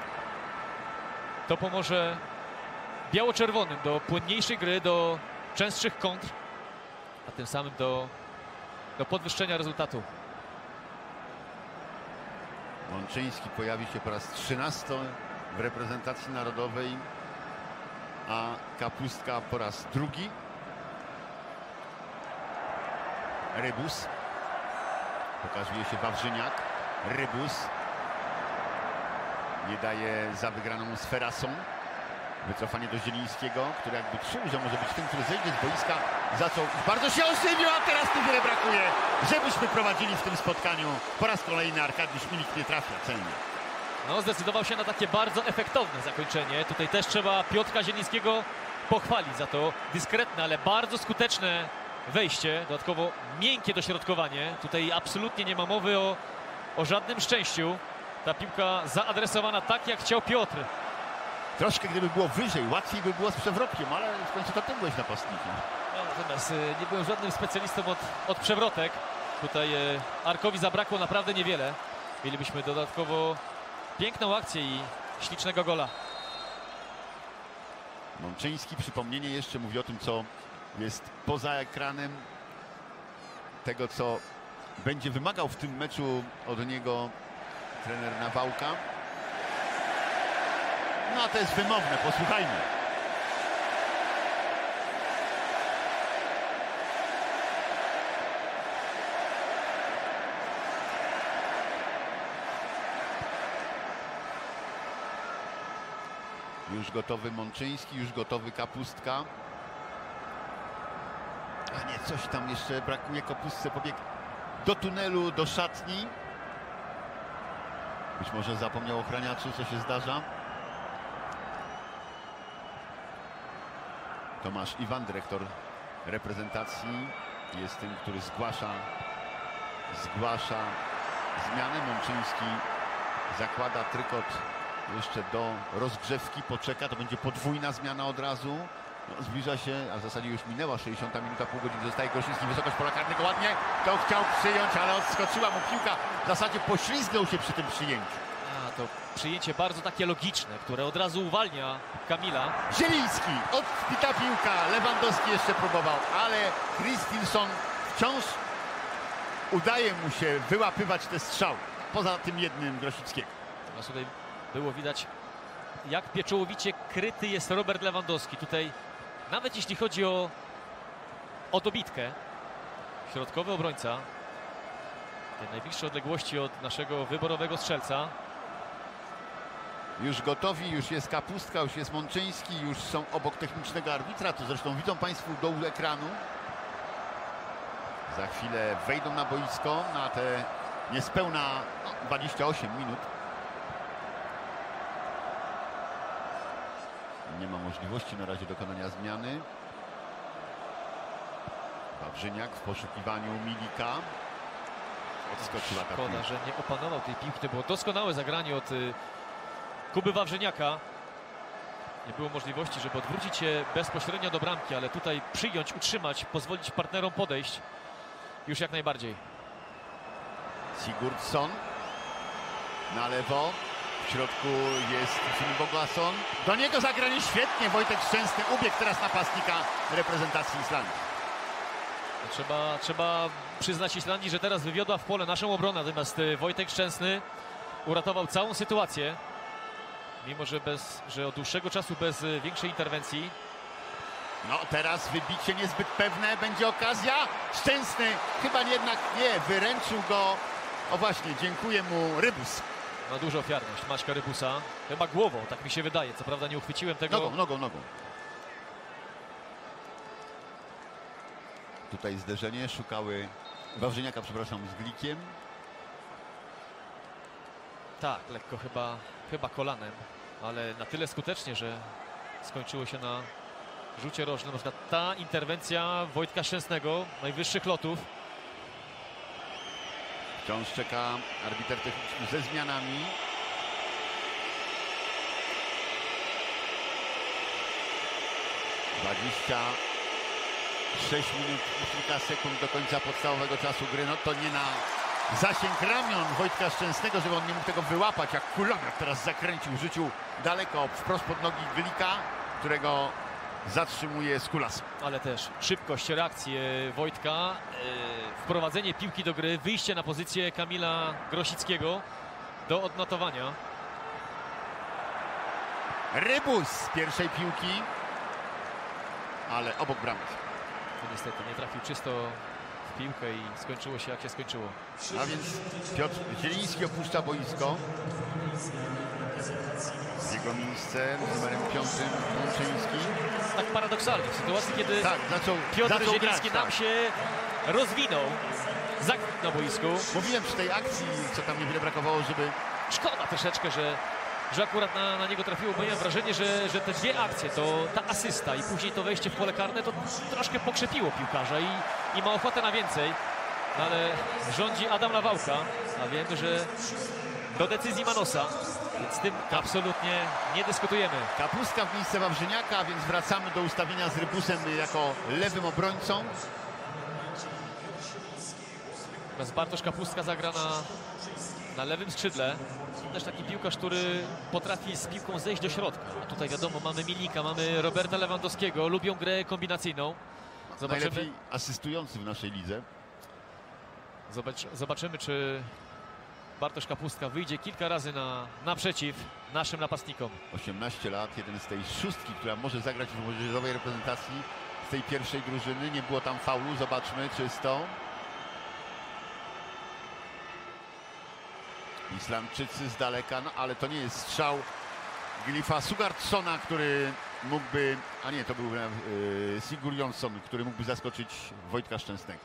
to pomoże biało-czerwonym do płynniejszej gry, do częstszych kontr, a tym samym do, do podwyższenia rezultatu. Mączyński pojawi się po raz trzynasty w reprezentacji narodowej, a Kapustka po raz drugi. Rybus. Pokazuje się Wawrzyniak. Rybus. Nie daje za wygraną z Ferasą. Wycofanie do Zielińskiego, który jakby czuł, że może być tym, który zejdzie z boiska. Zaczął, bardzo się ożywił, a teraz tu wiele brakuje, żebyśmy prowadzili w tym spotkaniu. Po raz kolejny Arkadiusz Milik nie trafia celnie. No, zdecydował się na takie bardzo efektowne zakończenie. Tutaj też trzeba Piotra Zielińskiego pochwalić za to dyskretne, ale bardzo skuteczne wejście. Dodatkowo miękkie dośrodkowanie. Tutaj absolutnie nie ma mowy o, o żadnym szczęściu. Ta piłka zaadresowana tak, jak chciał Piotr. Troszkę gdyby było wyżej, łatwiej by było z przewrotkiem, ale w końcu to ty byłeś napastnikiem. No, natomiast y, nie byłem żadnym specjalistą od, od przewrotek. Tutaj y, Arkowi zabrakło naprawdę niewiele. Mielibyśmy dodatkowo piękną akcję i ślicznego gola. Mączyński, przypomnienie jeszcze, mówi o tym, co jest poza ekranem. Tego, co będzie wymagał w tym meczu od niego trener Nawałka. No a to jest wymowne, posłuchajmy. Już gotowy Mączyński, już gotowy Kapustka. A nie, coś tam jeszcze brakuje. Kapustce pobiegł do tunelu, do szatni. Być może zapomniał ochraniaczy, co się zdarza. Tomasz Iwan, dyrektor reprezentacji, jest tym, który zgłasza, zgłasza zmianę. Mączyński zakłada trykot jeszcze do rozgrzewki, poczeka, to będzie podwójna zmiana od razu. No, zbliża się, a w zasadzie już minęła sześćdziesiąta minuta, pół godziny zostaje Grosicki, wysokość pola karnego ładnie. To chciał przyjąć, ale odskoczyła mu piłka. W zasadzie poślizgnął się przy tym przyjęciu. A, to przyjęcie bardzo takie logiczne, które od razu uwalnia Kamila. Zieliński, odbita piłka, Lewandowski jeszcze próbował, ale Christensen wciąż udaje mu się wyłapywać te strzały, poza tym jednym Grosickiego. Teraz tutaj było widać, jak pieczołowicie kryty jest Robert Lewandowski. Tutaj nawet jeśli chodzi o, o dobitkę, środkowy obrońca, te najbliższe odległości od naszego wyborowego strzelca. Już gotowi, już jest Kapustka, już jest Mączyński, już są obok technicznego arbitra, to zresztą widzą Państwo w dołu ekranu. Za chwilę wejdą na boisko na te niespełna no, dwadzieścia osiem minut. Nie ma możliwości na razie dokonania zmiany. Wawrzyniak w poszukiwaniu Milika. Odskoczyła ta Szkoda, piłka. że nie opanował tej piłki. To było doskonałe zagranie od y, Kuby Wawrzyniaka. Nie było możliwości, żeby odwrócić się bezpośrednio do bramki, ale tutaj przyjąć, utrzymać, pozwolić partnerom podejść już jak najbardziej. Sigurdsson na lewo. W środku jest Filip Boglason. Do niego zagranie świetnie. Wojtek Szczęsny ubiegł teraz napastnika reprezentacji Islandii. Trzeba, trzeba przyznać Islandii, że teraz wywiodła w pole naszą obronę, natomiast Wojtek Szczęsny uratował całą sytuację. Mimo, że, bez, że od dłuższego czasu bez większej interwencji. No teraz wybicie niezbyt pewne, będzie okazja. Szczęsny chyba jednak nie, wyręczył go. O właśnie, dziękuję mu Rybus. Ma dużą ofiarność Maćka Rybusa. Chyba głową, tak mi się wydaje. Co prawda nie uchwyciłem tego. Nogą, nogą, nogą. Tutaj zderzenie, szukały Wawrzyniaka, przepraszam, z Glikiem. Tak, lekko chyba, chyba kolanem, ale na tyle skutecznie, że skończyło się na rzucie rożnym. Na przykład ta interwencja Wojtka Szczęsnego, najwyższych lotów. Wciąż czeka arbiter techniczny ze zmianami. dwadzieścia sześć minut i kilka sekund do końca podstawowego czasu gry. No to nie na zasięg ramion Wojtka Szczęsnego, żeby on nie mógł tego wyłapać, jak kulomet teraz zakręcił, rzucił daleko wprost pod nogi Glika, którego zatrzymuje Skulas. Ale też szybkość, reakcję Wojtka, yy, wprowadzenie piłki do gry, wyjście na pozycję Kamila Grosickiego do odnotowania. Rybus z pierwszej piłki, ale obok bramki. To niestety nie trafił czysto w piłkę i skończyło się jak się skończyło. A więc Piotr Zieliński opuszcza boisko. Jego miejsce z numerem piątym Łączyński. Tak paradoksalnie, w sytuacji kiedy Tak, zaczął, Piotr zaczął Zieliński grać, nam tak. się rozwinął, zakwitł na boisku. Mówiłem przy tej akcji, co tam niewiele brakowało, żeby... Szkoda troszeczkę, że, że akurat na, na niego trafiło, bo ja mam wrażenie, że, że te dwie akcje, to ta asysta i później to wejście w pole karne, to troszkę pokrzepiło piłkarza i, i ma ochotę na więcej. Ale rządzi Adam Lawałka, a wiemy, że do decyzji ma nosa, więc z tym absolutnie nie dyskutujemy. Kapustka w miejsce Wawrzyniaka, więc wracamy do ustawienia z Rybusem jako lewym obrońcą. Teraz Bartosz Kapustka zagra na, na lewym skrzydle. Też taki piłkarz, który potrafi z piłką zejść do środka. A tutaj wiadomo, mamy Milika, mamy Roberta Lewandowskiego, lubią grę kombinacyjną. Zobaczymy, Najlepiej asystujący w naszej lidze. zobacz, zobaczymy, czy Bartosz Kapustka wyjdzie kilka razy na, naprzeciw naszym napastnikom. osiemnaście lat, jeden z tej szóstki, która może zagrać w młodzieżowej reprezentacji z tej pierwszej drużyny. Nie było tam faulu, zobaczmy, czysto. Islandczycy z daleka, no ale to nie jest strzał Glifa Sigurdssona, który mógłby, a nie, to był yy, Sigurjonsson, który mógłby zaskoczyć Wojtka Szczęsnego.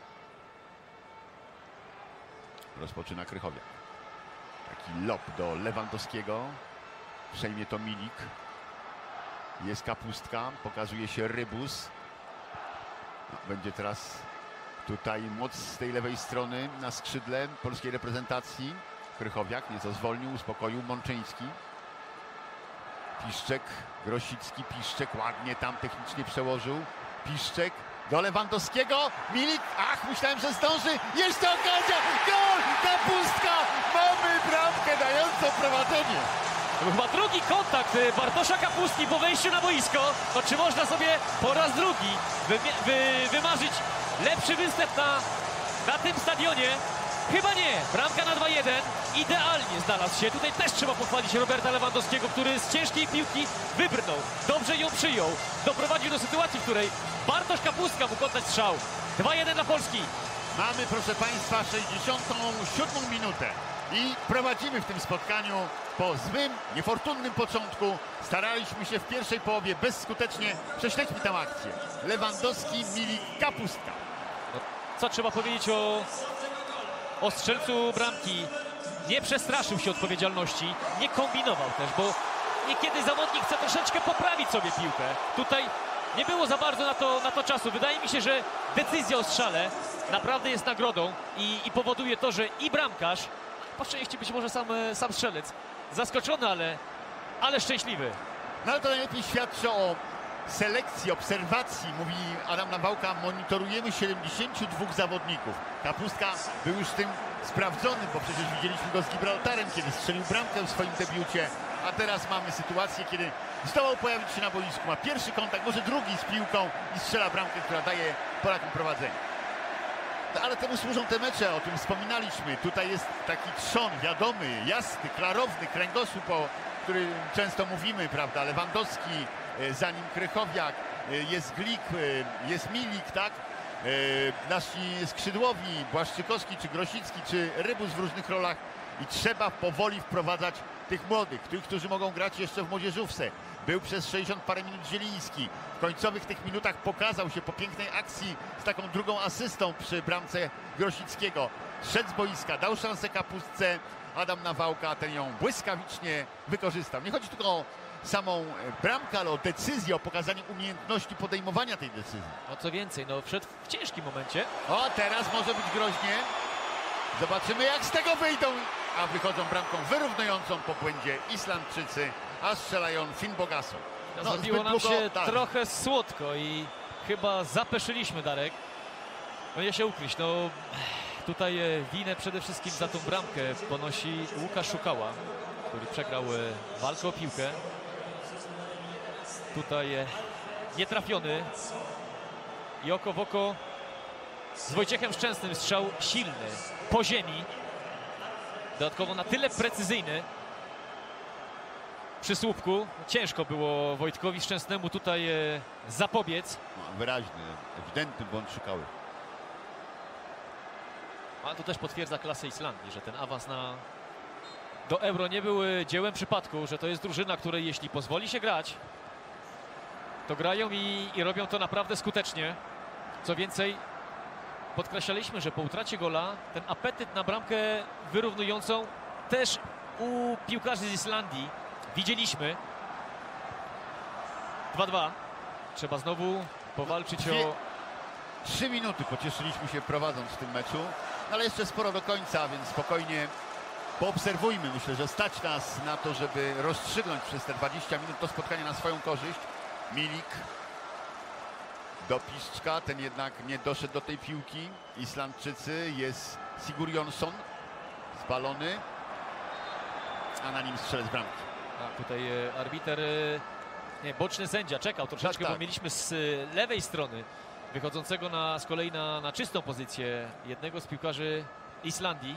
Rozpoczyna Krychowiak. Taki lob do Lewandowskiego. Przejmie to Milik. Jest Kapustka, pokazuje się Rybus. No, będzie teraz tutaj moc z tej lewej strony na skrzydle polskiej reprezentacji. Krychowiak nieco zwolnił, uspokoił Mączyński. Piszczek, Grosicki, Piszczek ładnie tam technicznie przełożył. Piszczek do Lewandowskiego. Milik, ach, myślałem, że zdąży. Jeszcze okazja, gol, Kapustka. Mamy bramkę dającą prowadzenie. To był chyba drugi kontakt y, Bartosza Kapustki po wejściu na boisko. To czy można sobie po raz drugi wy, wy, wymarzyć lepszy występ na, na tym stadionie? Chyba nie. Bramka na dwa jeden. Idealnie znalazł się. Tutaj też trzeba pochwalić Roberta Lewandowskiego, który z ciężkiej piłki wybrnął. Dobrze ją przyjął. Doprowadził do sytuacji, w której Bartosz Kapustka mógł oddać strzał. dwa jeden dla Polski. Mamy, proszę Państwa, sześćdziesiątą siódmą minutę i prowadzimy w tym spotkaniu po złym, niefortunnym początku. Staraliśmy się w pierwszej połowie bezskutecznie. Prześledźmy tę akcję. Lewandowski, Milik, Kapustka. No, co trzeba powiedzieć o, o strzelcu bramki? Nie przestraszył się odpowiedzialności, nie kombinował też, bo niekiedy zawodnik chce troszeczkę poprawić sobie piłkę. Tutaj nie było za bardzo na to, na to czasu. Wydaje mi się, że decyzja o strzale naprawdę jest nagrodą i, i powoduje to, że i bramkarz, po części być może sam, sam strzelec, zaskoczony, ale, ale szczęśliwy. No ale to najlepiej świadczy o selekcji, obserwacji. Mówi Adam Nawałka, monitorujemy siedemdziesięciu dwóch zawodników. Kapustka był już tym sprawdzony, bo przecież widzieliśmy go z Gibraltarem, kiedy strzelił bramkę w swoim debiucie. A teraz mamy sytuację, kiedy zdołał pojawić się na boisku. Ma pierwszy kontakt, może drugi z piłką i strzela bramkę, która daje Polakom prowadzenie. No, ale temu służą te mecze, o tym wspominaliśmy. Tutaj jest taki trzon wiadomy, jasny, klarowny kręgosłup, o którym często mówimy, prawda? Lewandowski, za nim Krychowiak, jest Glik, jest Milik, tak? Nasi skrzydłowi, Błaszczykowski, czy Grosicki, czy Rybus w różnych rolach. I trzeba powoli wprowadzać tych młodych, tych, którzy mogą grać jeszcze w młodzieżówce. Był przez sześćdziesiąt parę minut Zieliński. W końcowych tych minutach pokazał się po pięknej akcji z taką drugą asystą przy bramce Grosickiego. Szedł z boiska, dał szansę Kapustce. Adam Nawałka, ten ją błyskawicznie wykorzystał. Nie chodzi tylko o samą bramkę, ale o decyzję, o pokazanie umiejętności podejmowania tej decyzji. No co więcej, no wszedł w ciężkim momencie. O, teraz może być groźnie. Zobaczymy, jak z tego wyjdą. A wychodzą bramką wyrównującą po błędzie Islandczycy, a strzelają Finn Bogason. No, zrobiło nam długo, się tak. trochę słodko i chyba zapeszyliśmy, Darek. No nie się ukryć, no tutaj winę przede wszystkim za tą bramkę ponosi Łukasz Szukała, który przegrał walkę o piłkę. Tutaj nietrafiony i oko w oko z Wojciechem Szczęsnym, strzał silny po ziemi. Dodatkowo na tyle precyzyjny przy słupku. Ciężko było Wojtkowi Szczęsnemu tutaj e, zapobiec. No, wyraźny, ewidentny błąd Szukały. A to też potwierdza klasę Islandii, że ten awans na do Euro nie był dziełem przypadku, że to jest drużyna, której jeśli pozwoli się grać, to grają i, i robią to naprawdę skutecznie. Co więcej, podkreślaliśmy, że po utracie gola ten apetyt na bramkę wyrównującą też u piłkarzy z Islandii widzieliśmy. dwa dwa. Trzeba znowu powalczyć Dwie, o... Trzy minuty pocieszyliśmy się prowadząc w tym meczu, ale jeszcze sporo do końca, więc spokojnie poobserwujmy. Myślę, że stać nas na to, żeby rozstrzygnąć przez te dwadzieścia minut to spotkanie na swoją korzyść. Milik do Piszczka, ten jednak nie doszedł do tej piłki. Islandczycy, jest Sigurjonsson spalony, a na nim strzelec bramki. A tutaj e, arbiter, e, nie, boczny sędzia czekał troszeczkę, tak, tak. bo mieliśmy z e, lewej strony wychodzącego na, z kolei na, na czystą pozycję jednego z piłkarzy Islandii.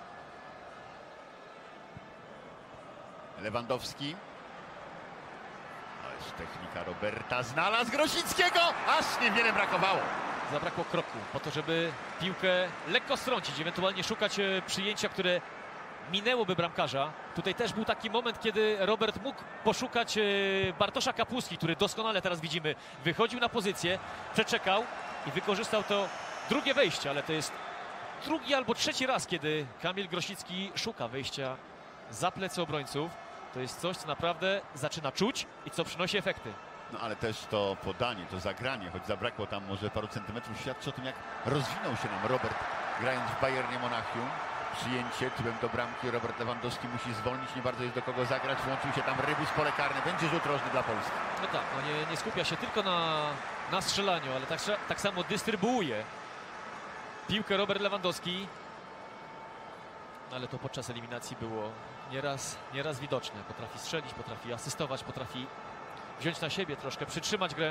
Lewandowski. Ależ technika Roberta, znalazł Grosickiego, aż niewiele brakowało. Zabrakło kroku po to, żeby piłkę lekko strącić, ewentualnie szukać e, przyjęcia, które minęłoby bramkarza. Tutaj też był taki moment, kiedy Robert mógł poszukać e, Bartosza Kapustki, który doskonale teraz widzimy wychodził na pozycję, przeczekał i wykorzystał to drugie wejście, ale to jest drugi albo trzeci raz, kiedy Kamil Grosicki szuka wejścia za plecy obrońców. To jest coś, co naprawdę zaczyna czuć i co przynosi efekty. No ale też to podanie, to zagranie, choć zabrakło tam może paru centymetrów, świadczy o tym, jak rozwinął się nam Robert, grając w Bayernie Monachium. Przyjęcie tyłem do bramki, Robert Lewandowski musi zwolnić, nie bardzo jest do kogo zagrać, włączył się tam Rybus, pole karne, będzie rzut rożny dla Polski. No tak, no nie, nie skupia się tylko na, na strzelaniu, ale tak, tak samo dystrybuuje piłkę Robert Lewandowski. Ale to podczas eliminacji było nieraz, nieraz widoczne. Potrafi strzelić, potrafi asystować, potrafi wziąć na siebie troszkę, przytrzymać grę.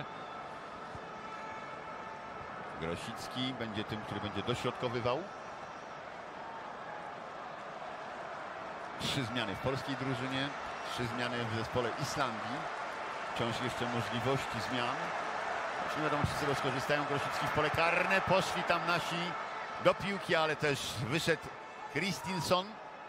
Grosicki będzie tym, który będzie dośrodkowywał. Trzy zmiany w polskiej drużynie, trzy zmiany w zespole Islandii. Wciąż jeszcze możliwości zmian. Nie wiadomo, czy z tego skorzystają. Grosicki w pole karne, poszli tam nasi do piłki, ale też wyszedł Kristinsson.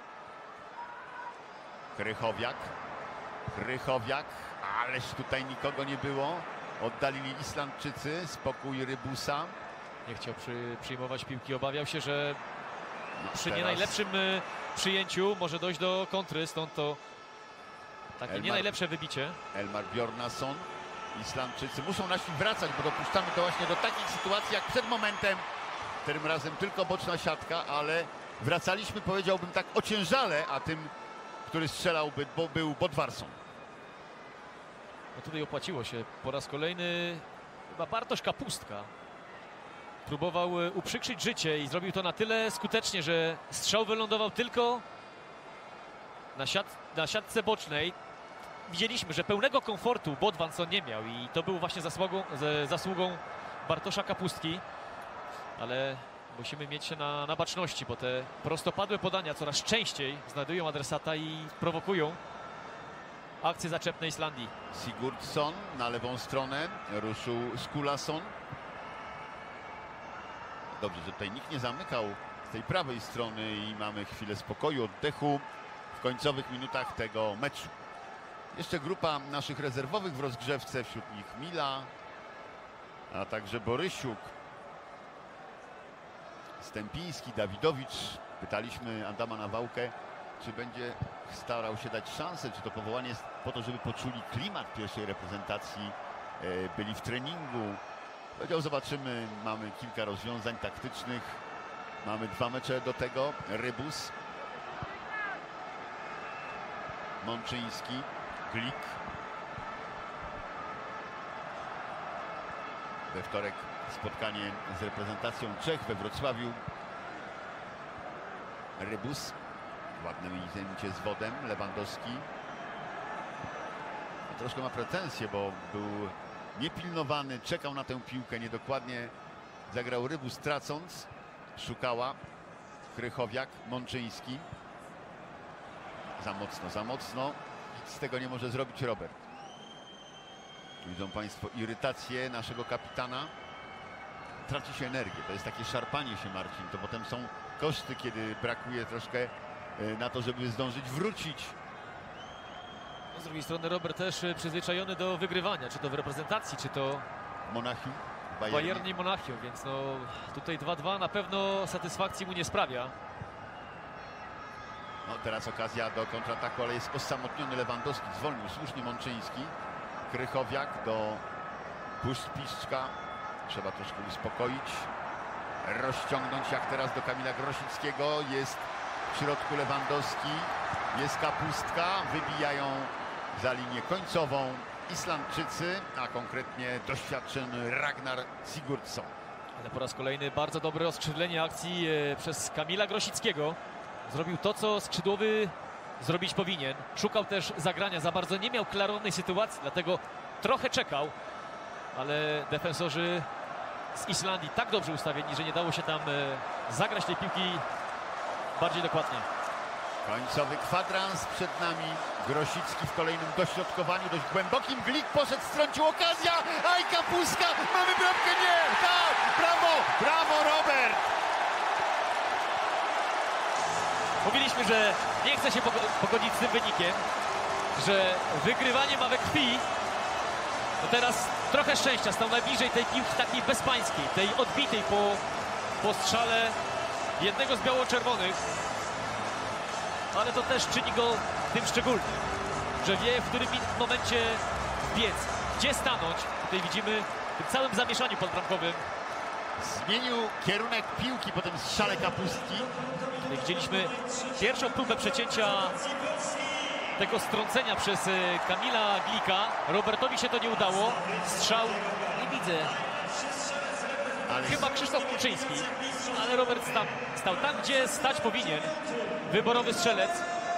Krychowiak. Krychowiak, ależ tutaj nikogo nie było. Oddalili Islandczycy, spokój Rybusa. Nie chciał przy, przyjmować piłki, obawiał się, że No przy teraz nie najlepszym y, przyjęciu może dojść do kontry, stąd to takie Elmar- nie najlepsze wybicie. Elmar Bjornason. Islandczycy muszą nasi wracać, bo dopuszczamy to właśnie do takich sytuacji jak przed momentem. Tym razem tylko boczna siatka, ale wracaliśmy, powiedziałbym tak, ociężale, a tym, który strzelałby, bo był Bodvarsson. No tutaj opłaciło się po raz kolejny chyba Bartosz Kapustka. Próbował e, uprzykrzyć życie i zrobił to na tyle skutecznie, że strzał wylądował tylko na, siat, na siatce bocznej. Widzieliśmy, że pełnego komfortu Bodvarsson nie miał i to było właśnie zasługą, z, zasługą Bartosza Kapustki. Ale musimy mieć się na, na baczności, bo te prostopadłe podania coraz częściej znajdują adresata i prowokują akcję zaczepnej Islandii. Sigurdsson na lewą stronę, ruszył Skulason. Dobrze, że tutaj nikt nie zamykał z tej prawej strony i mamy chwilę spokoju, oddechu w końcowych minutach tego meczu. Jeszcze grupa naszych rezerwowych w rozgrzewce, wśród nich Mila, a także Borysiuk, Stępiński, Dawidowicz. Pytaliśmy Adama Nawałkę, czy będzie starał się dać szansę, czy to powołanie jest po to, żeby poczuli klimat pierwszej reprezentacji, byli w treningu. Powiedział, zobaczymy, mamy kilka rozwiązań taktycznych, mamy dwa mecze do tego, Rybus, Mączyński, Glik. We wtorek spotkanie z reprezentacją Czech we Wrocławiu. Rybus, ładne zajęcie z wodem, Lewandowski. Troszkę ma pretensje, bo był niepilnowany, czekał na tę piłkę, niedokładnie zagrał Rybus, tracąc. Szukała Krychowiak, Mączyński. Za mocno, za mocno. Z tego nie może zrobić Robert. Widzą Państwo irytację naszego kapitana. Traci się energię, to jest takie szarpanie się, Marcin. To potem są koszty, kiedy brakuje troszkę na to, żeby zdążyć wrócić. No, z drugiej strony Robert też przyzwyczajony do wygrywania, czy to w reprezentacji, czy to Monachium, w Bayernie i Monachium, więc no tutaj dwa dwa na pewno satysfakcji mu nie sprawia. No teraz okazja do kontrataku, ale jest osamotniony Lewandowski, zwolnił słusznie Mączyński. Krychowiak do Puszpiszczka. Trzeba troszkę uspokoić, rozciągnąć, jak teraz do Kamila Grosickiego. Jest w środku Lewandowski, jest Kapustka, wybijają za linię końcową Islandczycy, a konkretnie doświadczony Ragnar Sigurdsson. Ale po raz kolejny bardzo dobre oskrzydlenie akcji e, przez Kamila Grosickiego. Zrobił to, co skrzydłowy zrobić powinien. Szukał też zagrania, za bardzo nie miał klarownej sytuacji, dlatego trochę czekał. Ale defensorzy z Islandii tak dobrze ustawieni, że nie dało się tam e, zagrać tej piłki bardziej dokładnie. Końcowy kwadrans przed nami. Grosicki w kolejnym dośrodkowaniu, dość głębokim. Glik poszedł, strącił okazja. Aj, Kapustka! Mamy bramkę! Nie! Tak! Brawo! Brawo, Robert! Mówiliśmy, że nie chce się pogodzić z tym wynikiem, że wygrywanie ma we krwi. No teraz trochę szczęścia, stał najbliżej tej piłki takiej bezpańskiej, tej odbitej po, po strzale jednego z biało-czerwonych. Ale to też czyni go tym szczególnym, że wie, w którym momencie biec, gdzie stanąć. Tutaj widzimy w tym całym zamieszaniu podbramkowym. Zmienił kierunek piłki po tym strzale Kapustki. Tutaj widzieliśmy pierwszą próbę przecięcia tego strącenia przez Kamila Glika. Robertowi się to nie udało. Strzał nie widzę. Ale... Chyba Krzysztof Mączyński. Ale Robert stał, stał tam, gdzie stać powinien. Wyborowy strzelec.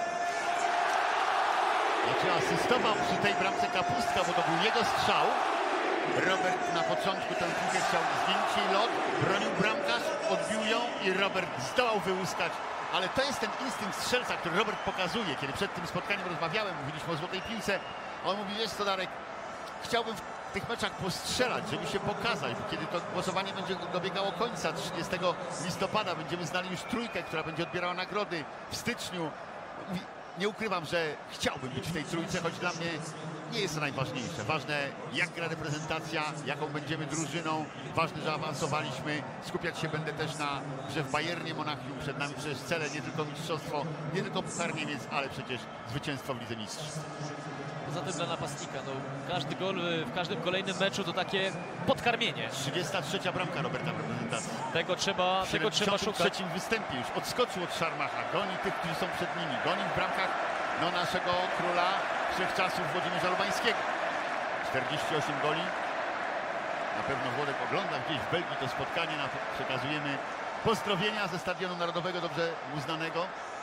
Znaczy asystował przy tej bramce Kapustka, bo to był jego strzał. Robert na początku tę piłkę chciał zdjąć jej lot, bronił bramkarz, odbił ją i Robert zdołał wyłuskać. Ale to jest ten instynkt strzelca, który Robert pokazuje. Kiedy przed tym spotkaniem rozmawiałem, mówiliśmy o złotej piłce, on mówi, wiesz co, Darek, chciałbym w tych meczach postrzelać, żeby się pokazać, bo kiedy to głosowanie będzie dobiegało końca, trzydziestego listopada, będziemy znali już trójkę, która będzie odbierała nagrody w styczniu. Mówi, nie ukrywam, że chciałbym być w tej trójce, choć dla mnie nie jest to najważniejsze. Ważne, jak gra reprezentacja, jaką będziemy drużyną. Ważne, że awansowaliśmy. Skupiać się będę też na grze w Bayernie Monachium. Przed nami przecież cele, nie tylko mistrzostwo, nie tylko Puchar Niemiec, ale przecież zwycięstwo w Lidze Mistrzów. Poza tym dla napastnika, no, każdy gol w każdym kolejnym meczu to takie podkarmienie. trzydziesta trzecia bramka Roberta w reprezentacji. Tego trzeba, tego trzeba szukać. W trzecim występie już odskoczył od Szarmacha. Goni tych, którzy są przed nimi. Goni w bramkach no, naszego króla wszechczasów Włodzimierza Lubańskiego. czterdzieści osiem goli. Na pewno Włodek ogląda gdzieś w Belgii to spotkanie. Przekazujemy pozdrowienia ze Stadionu Narodowego, dobrze uznanego.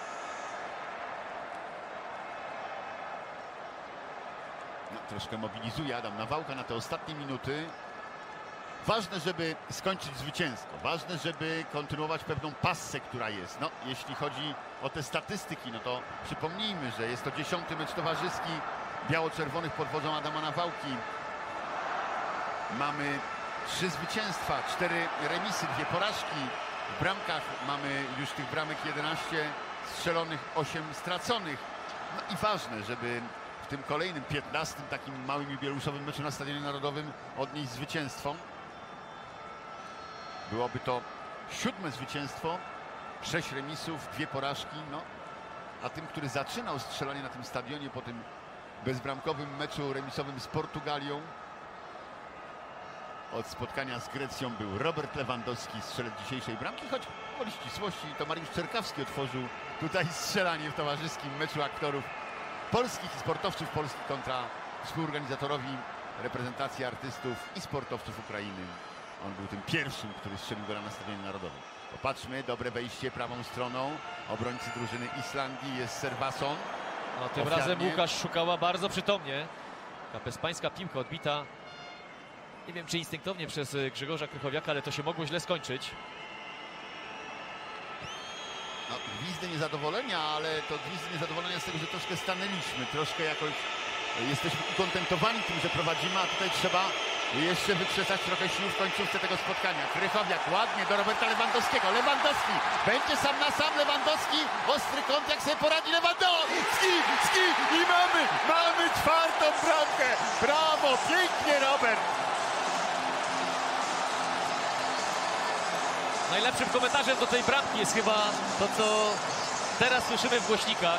No, troszkę mobilizuje Adam Nawałka na te ostatnie minuty. Ważne, żeby skończyć zwycięsko. Ważne, żeby kontynuować pewną passę, która jest. No, jeśli chodzi o te statystyki, no to przypomnijmy, że jest to dziesiąty mecz towarzyski biało-czerwonych pod wodzą Adama Nawałki. Mamy trzy zwycięstwa, cztery remisy, dwie porażki. W bramkach mamy już tych bramek jedenaście strzelonych, osiem straconych. No i ważne, żeby w tym kolejnym, piętnastym, takim małym jubileuszowym meczu na Stadionie Narodowym odnieść zwycięstwo. Byłoby to siódme zwycięstwo, sześć remisów, dwie porażki. No, a tym, który zaczynał strzelanie na tym stadionie po tym bezbramkowym meczu remisowym z Portugalią od spotkania z Grecją był Robert Lewandowski, strzelec dzisiejszej bramki, choć woli ścisłości to Mariusz Czerkawski otworzył tutaj strzelanie w towarzyskim meczu aktorów polskich i sportowców polskich kontra współorganizatorowi reprezentacji artystów i sportowców Ukrainy. On był tym pierwszym, który strzelił gola na Stadionie Narodowym. Popatrzmy, dobre wejście prawą stroną. Obrońcy drużyny Islandii jest Servason. No, tym Ofiarnie. razem Łukasz Szukała bardzo przytomnie. Ta bezpańska piłka odbita. Nie wiem, czy instynktownie przez Grzegorza Krychowiaka, ale to się mogło źle skończyć. No, gwizdy niezadowolenia, ale to gwizdy niezadowolenia z tego, że troszkę stanęliśmy. Troszkę jakoś jesteśmy ukontentowani tym, że prowadzimy, a tutaj trzeba jeszcze wykrzesać trochę sił w końcówce tego spotkania. Krychowiak ładnie do Roberta Lewandowskiego. Lewandowski będzie sam na sam. Lewandowski, ostry kąt, jak sobie poradzi Lewandowski. Ski i mamy, mamy czwartą bramkę. Brawo, pięknie Robert. Najlepszym komentarzem do tej bramki jest chyba to, co teraz słyszymy w głośnikach.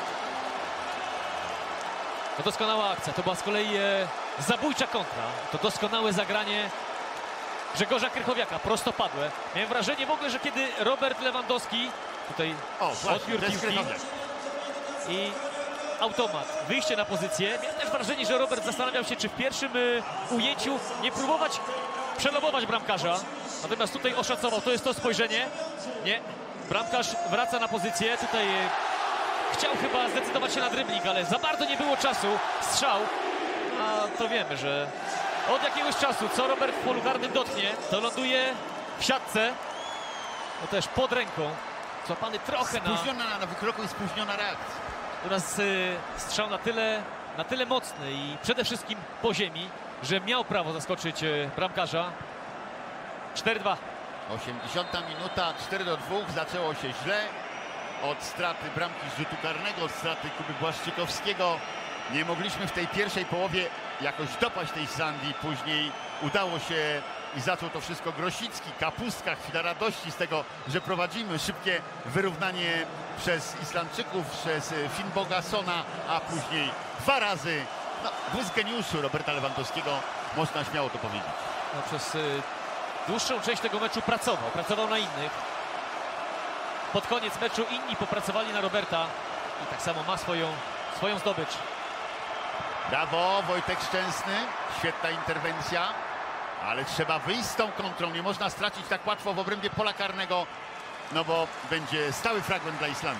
To doskonała akcja, to była z kolei e, zabójcza kontra. To doskonałe zagranie Grzegorza Krychowiaka, prostopadłe. Miałem wrażenie w ogóle, że kiedy Robert Lewandowski tutaj O, właśnie, odbiór to jest piłki Krychowiak. i automat, wyjście na pozycję. Miałem też wrażenie, że Robert zastanawiał się, czy w pierwszym y, ujęciu nie próbować przelobować bramkarza. Natomiast tutaj oszacował, to jest to spojrzenie. Nie, bramkarz wraca na pozycję. Tutaj y, chciał chyba zdecydować się na dribbling, ale za bardzo nie było czasu. Strzał. A to wiemy, że od jakiegoś czasu, co Robert w polu karnym dotknie, to ląduje w siatce. No też pod ręką. Złapany trochę na... Spóźniona na wykroku i spóźniona reakcja. Teraz y, strzał na tyle, na tyle mocny i przede wszystkim po ziemi, że miał prawo zaskoczyć y, bramkarza. cztery dwa. osiemdziesiąta minuta, cztery do dwóch. Zaczęło się źle. Od straty bramki z rzutu karnego, od straty Kuby Błaszczykowskiego. Nie mogliśmy w tej pierwszej połowie jakoś dopaść tej Islandii. Później udało się i zaczął to wszystko Grosicki. Kapustka, chwila radości z tego, że prowadzimy. Szybkie wyrównanie przez Islandczyków, przez Finnbogasona, a później dwa razy no, błysk geniuszu Roberta Lewandowskiego. Można śmiało to powiedzieć. No, przez y, dłuższą część tego meczu pracował. Pracował na innych. Pod koniec meczu inni popracowali na Roberta. I tak samo ma swoją, swoją zdobycz. Brawo, Wojtek Szczęsny. Świetna interwencja. Ale trzeba wyjść z tą kontrą. Nie można stracić tak łatwo w obrębie pola karnego. No bo będzie stały fragment dla Islandii.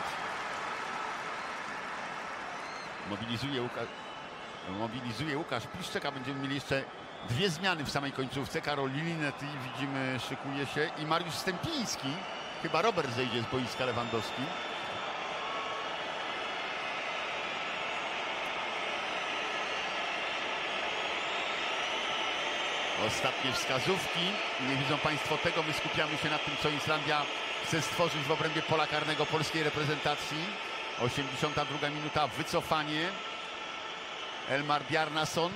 Mobilizuje, Łuka... Mobilizuje Łukasz Piszczek, a będziemy mieli jeszcze dwie zmiany w samej końcówce. Karol Linet, i widzimy, szykuje się. I Mariusz Stępiński. Chyba Robert zejdzie z boiska, Lewandowski. Ostatnie wskazówki. Nie widzą Państwo tego. My skupiamy się na tym, co Islandia chce stworzyć w obrębie pola karnego polskiej reprezentacji. osiemdziesiąta druga minuta. Wycofanie. Elmar Bjarnason.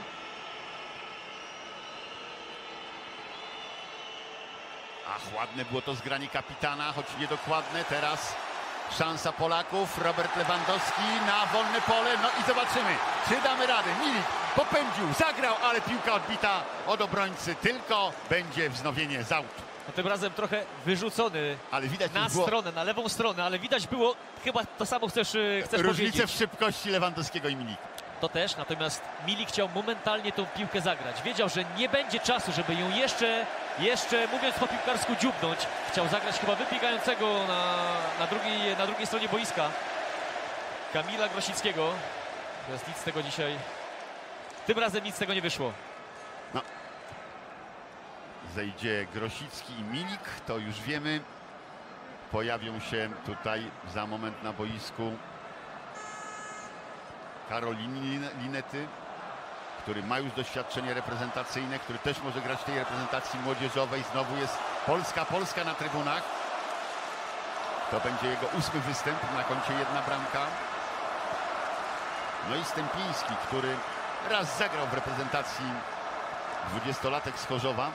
Ach, ładne było to zgranie kapitana, choć niedokładne. Teraz szansa Polaków. Robert Lewandowski na wolne pole. No i zobaczymy, czy damy radę. Milik popędził, zagrał, ale piłka odbita od obrońcy. Tylko będzie wznowienie z autu. No, tym razem trochę wyrzucony Ale widać na już było stronę, na lewą stronę, ale widać było, chyba to samo chcesz, y, chcesz różnicę powiedzieć. w szybkości Lewandowskiego i Milika. to też, natomiast Milik chciał momentalnie tą piłkę zagrać. Wiedział, że nie będzie czasu, żeby ją jeszcze, jeszcze mówiąc po piłkarsku, dziubnąć. Chciał zagrać chyba wybiegającego na, na, drugiej, na drugiej stronie boiska Kamila Grosickiego. Teraz nic z tego dzisiaj, tym razem nic z tego nie wyszło. No. Zejdzie Grosicki i Milik, to już wiemy. Pojawią się tutaj za moment na boisku Karolin Linety, który ma już doświadczenie reprezentacyjne, który też może grać w tej reprezentacji młodzieżowej. Znowu jest Polska, Polska na trybunach. To będzie jego ósmy występ, na koncie jedna bramka. No i Stępiński, który raz zagrał w reprezentacji, dwudziestolatek z Chorzowa.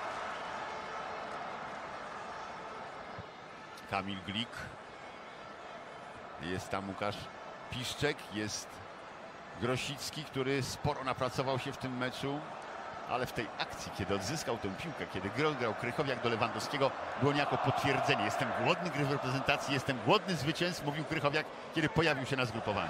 Kamil Glik. Jest tam Łukasz Piszczek, jest Grosicki, który sporo napracował się w tym meczu, ale w tej akcji, kiedy odzyskał tę piłkę, kiedy grał Krychowiak do Lewandowskiego, było niejako potwierdzenie. Jestem głodny gry w reprezentacji, jestem głodny zwycięstw, mówił Krychowiak, kiedy pojawił się na zgrupowaniu.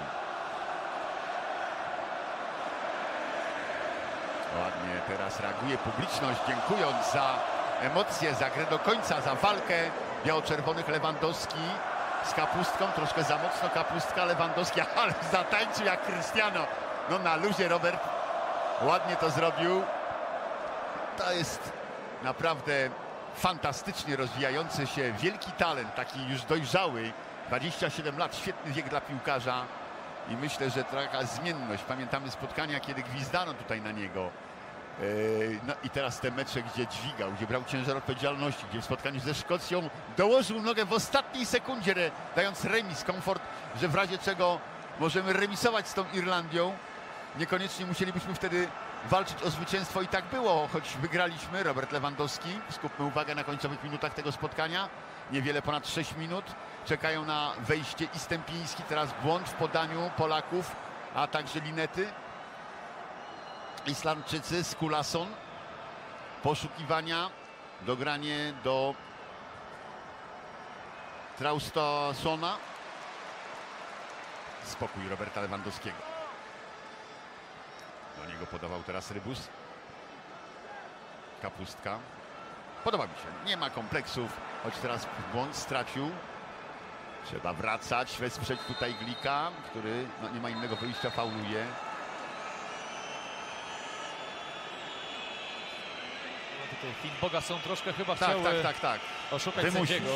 Ładnie teraz reaguje publiczność, dziękując za emocje, za grę do końca, za walkę biało-czerwonych. Lewandowski z Kapustką, troszkę za mocno Kapustka, Lewandowski, ale zatańczył jak Cristiano. No na luzie Robert ładnie to zrobił. To jest naprawdę fantastycznie rozwijający się wielki talent, taki już dojrzały, dwadzieścia siedem lat, świetny wiek dla piłkarza i myślę, że taka zmienność. Pamiętamy spotkania, kiedy gwizdano tutaj na niego. No i teraz te mecze, gdzie dźwigał, gdzie brał ciężar odpowiedzialności, gdzie w spotkaniu ze Szkocją dołożył nogę w ostatniej sekundzie, dając remis, komfort, że w razie czego możemy remisować z tą Irlandią. Niekoniecznie musielibyśmy wtedy walczyć o zwycięstwo i tak było, choć wygraliśmy. Robert Lewandowski, skupmy uwagę na końcowych minutach tego spotkania. Niewiele ponad sześć minut. Czekają na wejście i Stępiński. Teraz błąd w podaniu Polaków, a także Linety. Islandczycy, Skulason. Poszukiwania. Dogranie do Traustosona. Spokój Roberta Lewandowskiego. Do niego podawał teraz Rybus. Kapustka. Podoba mi się. Nie ma kompleksów, choć teraz błąd stracił. Trzeba wracać, wesprzeć tutaj Glika, który no, nie ma innego wyjścia, fauluje. No tutaj Finnboga są troszkę chyba Tak, chciał tak, tak, tak. oszukać Wymusić. sędziego.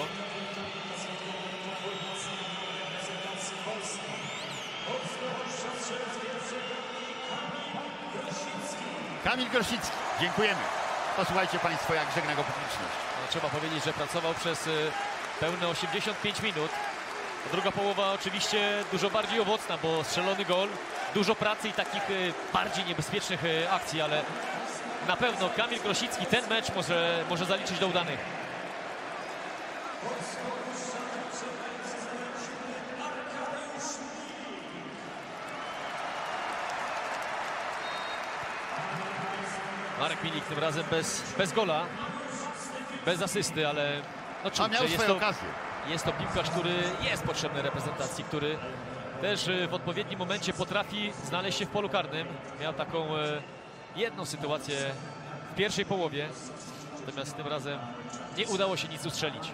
Kamil Grosicki, dziękujemy. Posłuchajcie Państwo, jak żegna go publiczność. No, trzeba powiedzieć, że pracował przez y, pełne osiemdziesiąt pięć minut. Druga połowa oczywiście dużo bardziej owocna, bo strzelony gol, dużo pracy i takich y, bardziej niebezpiecznych y, akcji, ale na pewno Kamil Grosicki ten mecz może, może zaliczyć do udanych. Marek Milik tym razem bez, bez gola, bez asysty, ale no A miał jest swoje to, okazje. jest to piłkarz, który jest potrzebny reprezentacji, który też y, w odpowiednim momencie potrafi znaleźć się w polu karnym. Miał taką y, jedną sytuację w pierwszej połowie, natomiast tym razem nie udało się nic ustrzelić.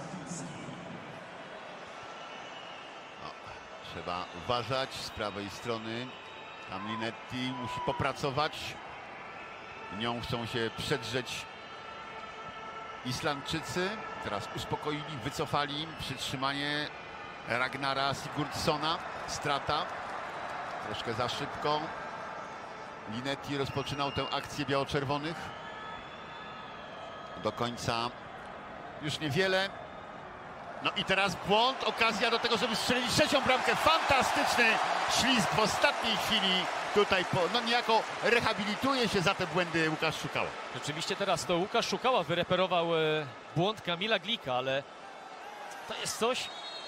No, trzeba uważać z prawej strony. Tam Linetti musi popracować. Nią chcą się przedrzeć Islandczycy. Teraz uspokoili, wycofali. Przytrzymanie Ragnara Sigurdssona. Strata. Troszkę za szybko. Linetti rozpoczynał tę akcję biało-czerwonych. Do końca już niewiele. No i teraz błąd, okazja do tego, żeby strzelić trzecią bramkę. Fantastyczny ślizg w ostatniej chwili. Tutaj po, no niejako rehabilituje się za te błędy Łukasz Szukała. Rzeczywiście teraz to Łukasz Szukała wyreperował e, błąd Kamila Glika, ale to jest coś,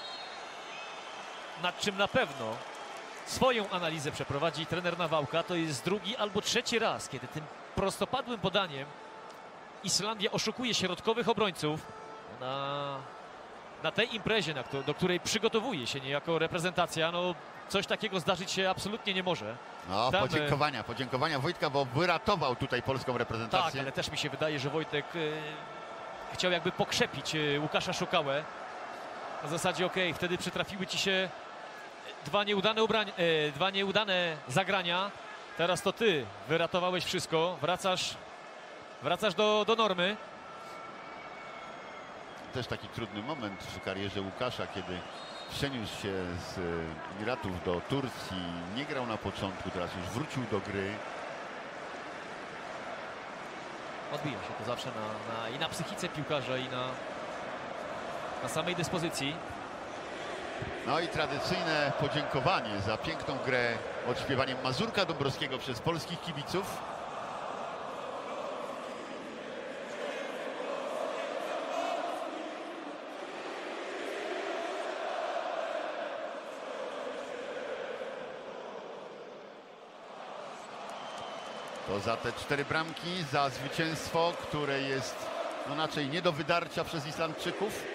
nad czym na pewno swoją analizę przeprowadzi trener Nawałka. To jest drugi albo trzeci raz, kiedy tym prostopadłym podaniem Islandia oszukuje środkowych obrońców. Na na tej imprezie, na kto, do której przygotowuje się niejako reprezentacja, no coś takiego zdarzyć się absolutnie nie może. No, Tam, podziękowania, podziękowania Wojtka, bo wyratował tutaj polską Tak, reprezentację. ale też mi się wydaje, że Wojtek e, chciał jakby pokrzepić e, Łukasza Szukałę. Na zasadzie okej, wtedy przytrafiły ci się dwa nieudane, ubrań, e, dwa nieudane zagrania. Teraz to ty wyratowałeś wszystko, wracasz, wracasz do, do normy. Też taki trudny moment w karierze Łukasza, kiedy przeniósł się z Emiratów do Turcji, nie grał na początku, teraz już wrócił do gry. Odbija się to zawsze na, na, i na psychice piłkarza, i na, na samej dyspozycji. No i tradycyjne podziękowanie za piękną grę odśpiewaniem Mazurka Dąbrowskiego przez polskich kibiców. To za te cztery bramki, za zwycięstwo, które jest no raczej nie do wydarcia przez Islandczyków.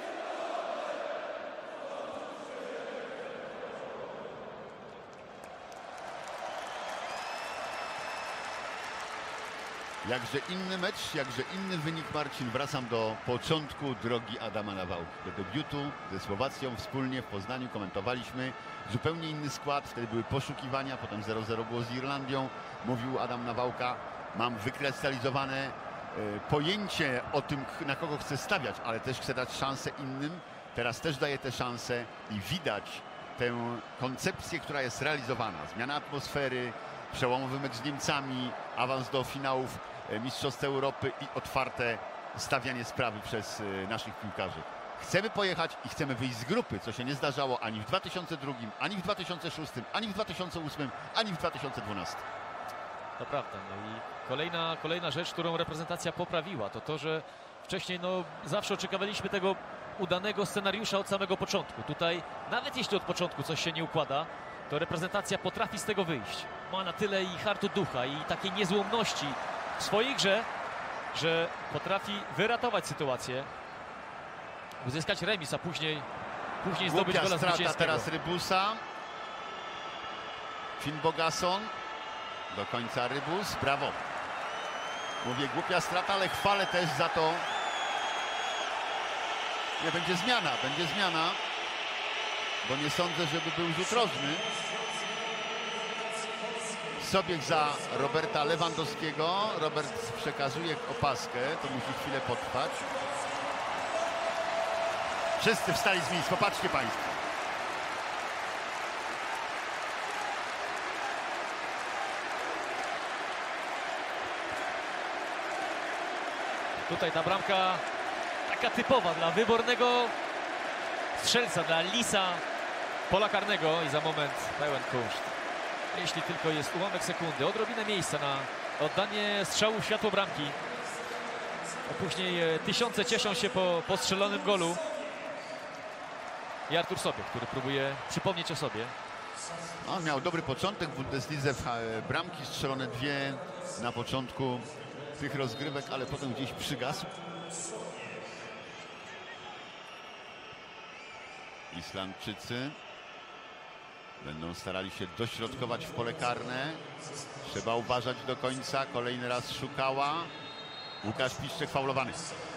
Jakże inny mecz, jakże inny wynik, Marcin. Wracam do początku drogi Adama Nawałki, do debiutu ze Słowacją wspólnie w Poznaniu. Komentowaliśmy zupełnie inny skład, wtedy były poszukiwania, potem zero zero było z Irlandią. Mówił Adam Nawałka, mam wykrystalizowane e, pojęcie o tym, na kogo chcę stawiać, ale też chcę dać szansę innym. Teraz też daje tę szansę i widać tę koncepcję, która jest realizowana. Zmiana atmosfery, przełomowy mecz z Niemcami, awans do finałów Mistrzostw Europy i otwarte stawianie sprawy przez naszych piłkarzy. Chcemy pojechać i chcemy wyjść z grupy, co się nie zdarzało ani w dwa tysiące drugim, ani w dwa tysiące szóstym, ani w dwa tysiące ósmym, ani w dwa tysiące dwunastym. To prawda. No i kolejna, kolejna rzecz, którą reprezentacja poprawiła, to to, że wcześniej no, zawsze oczekiwaliśmy tego udanego scenariusza od samego początku. Tutaj, nawet jeśli od początku coś się nie układa, to reprezentacja potrafi z tego wyjść. Ma na tyle i hartu ducha, i takiej niezłomności w swojej grze, że potrafi wyratować sytuację, uzyskać remis, a później, później zdobyć Głupia gola strata zwycięskiego. teraz Rybusa. Finnbogason. Do końca Rybus. Brawo. Mówię głupia strata, ale chwalę też za to. Nie, będzie zmiana, będzie zmiana. Bo nie sądzę, żeby był rzut rożny. Sobieg za Roberta Lewandowskiego. Robert przekazuje opaskę. To musi chwilę potrwać. Wszyscy wstali z miejsc. Popatrzcie państwo. Tutaj ta bramka taka typowa dla wybornego strzelca, dla Lisa pola karnego, i za moment pełen koszt. Jeśli tylko jest ułamek sekundy, odrobinę miejsca na oddanie strzału w światło bramki. A później tysiące cieszą się po, po strzelonym golu. I Artur Sobieg, który próbuje przypomnieć o sobie. On miał dobry początek w Bundeslidze, bramki strzelone dwie na początku tych rozgrywek, ale potem gdzieś przygasł. Islandczycy będą starali się dośrodkować w pole karne. Trzeba uważać do końca. Kolejny raz Szukała. Łukasz Piszczek faulowany.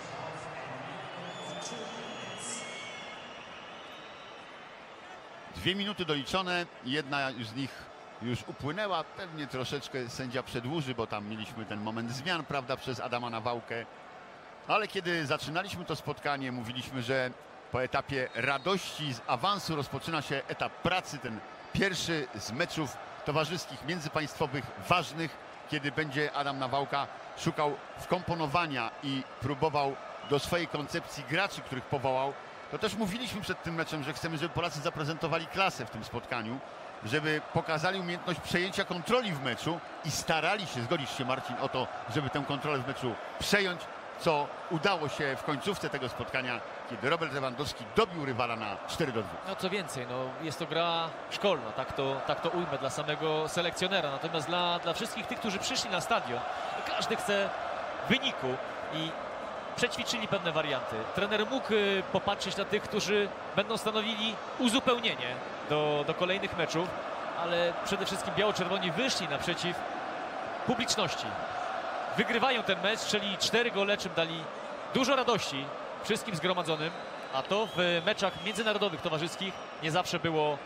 Dwie minuty doliczone. Jedna z nich już upłynęła. Pewnie troszeczkę sędzia przedłuży, bo tam mieliśmy ten moment zmian, prawda, przez Adama Nawałkę. Ale kiedy zaczynaliśmy to spotkanie, mówiliśmy, że po etapie radości z awansu rozpoczyna się etap pracy, ten pierwszy z meczów towarzyskich, międzypaństwowych, ważnych, kiedy będzie Adam Nawałka szukał wkomponowania i próbował do swojej koncepcji graczy, których powołał. To też mówiliśmy przed tym meczem, że chcemy, żeby Polacy zaprezentowali klasę w tym spotkaniu, żeby pokazali umiejętność przejęcia kontroli w meczu i starali się, zgodzisz się Marcin, o to, żeby tę kontrolę w meczu przejąć, co udało się w końcówce tego spotkania, kiedy Robert Lewandowski dobił rywala na cztery do dwóch. No co więcej, no, jest to gra szkolna, tak to, tak to ujmę, dla samego selekcjonera. Natomiast dla, dla wszystkich tych, którzy przyszli na stadion, każdy chce wyniku i przećwiczyli pewne warianty. Trener mógł y, popatrzeć na tych, którzy będą stanowili uzupełnienie do, do kolejnych meczów, ale przede wszystkim biało-czerwoni wyszli naprzeciw publiczności. Wygrywają ten mecz, czyli cztery gole, czym dali dużo radości wszystkim zgromadzonym, a to w meczach międzynarodowych, towarzyskich nie zawsze było,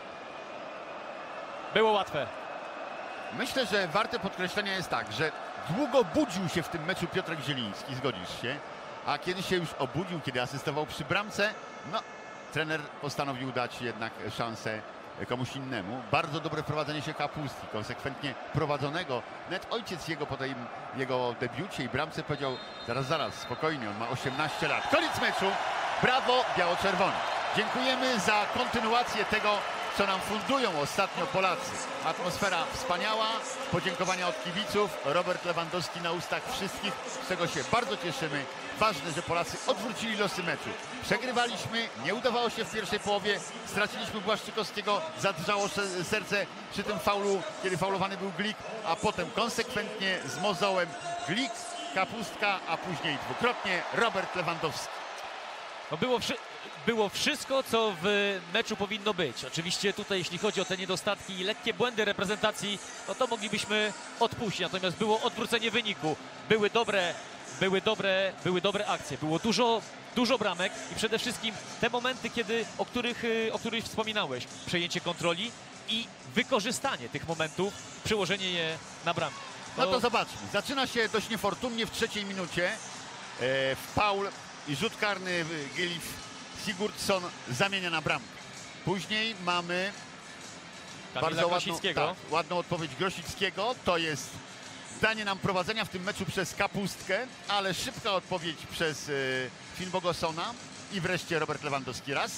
było łatwe. Myślę, że warte podkreślenia jest tak, że długo budził się w tym meczu Piotrek Zieliński, zgodzisz się? A kiedy się już obudził, kiedy asystował przy bramce, no, trener postanowił dać jednak szansę komuś innemu. Bardzo dobre prowadzenie się Kapustki, konsekwentnie prowadzonego. Nawet ojciec jego po tej jego debiucie i bramce powiedział: zaraz, zaraz, spokojnie, on ma osiemnaście lat. Koniec meczu. Brawo, biało-czerwoni. Dziękujemy za kontynuację tego, co nam fundują ostatnio Polacy. Atmosfera wspaniała, podziękowania od kibiców, Robert Lewandowski na ustach wszystkich, z czego się bardzo cieszymy. Ważne, że Polacy odwrócili losy meczu. Przegrywaliśmy, nie udawało się w pierwszej połowie, straciliśmy Błaszczykowskiego, zadrżało se- serce przy tym faulu, kiedy faulowany był Glik, a potem konsekwentnie z mozołem Glik, Kapustka, a później dwukrotnie Robert Lewandowski. No było, wszy było wszystko, co w meczu powinno być. Oczywiście tutaj, jeśli chodzi o te niedostatki i lekkie błędy reprezentacji, no to moglibyśmy odpuścić. Natomiast było odwrócenie wyniku. Były dobre, były dobre, były dobre akcje. Było dużo, dużo bramek i przede wszystkim te momenty, kiedy, o, których, y, o których wspominałeś. Przejęcie kontroli i wykorzystanie tych momentów, przełożenie je na bramkę. No to zobaczmy. Zaczyna się dość niefortunnie w trzeciej minucie. E, faul i rzut karny Gilif Sigurdsson zamienia na bramkę. Później mamy Kamila bardzo ładną, Grosickiego. tak, ładną odpowiedź Grosickiego. To jest danie nam prowadzenia w tym meczu przez Kapustkę, ale szybka odpowiedź przez y, Finn Bogosona i wreszcie Robert Lewandowski raz.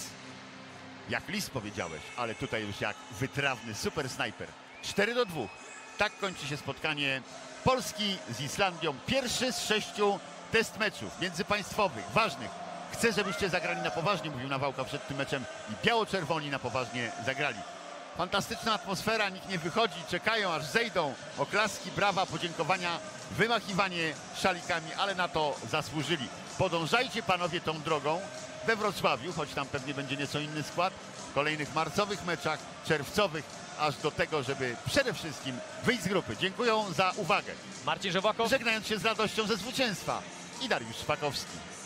Jak Lis powiedziałeś, ale tutaj już jak wytrawny super snajper. cztery do dwóch. Tak kończy się spotkanie Polski z Islandią. Pierwszy z sześciu test meczów międzypaństwowych, ważnych. Chcę, żebyście zagrali na poważnie, mówił Nawałka przed tym meczem, i biało-czerwoni na poważnie zagrali. Fantastyczna atmosfera, nikt nie wychodzi, czekają aż zejdą oklaski, brawa, podziękowania, wymachiwanie szalikami, ale na to zasłużyli. Podążajcie panowie tą drogą we Wrocławiu, choć tam pewnie będzie nieco inny skład, w kolejnych marcowych meczach, czerwcowych, aż do tego, żeby przede wszystkim wyjść z grupy. Dziękuję za uwagę. Marcin Żewłakow. Żegnając się z radością ze zwycięstwa i Dariusz Szpakowski.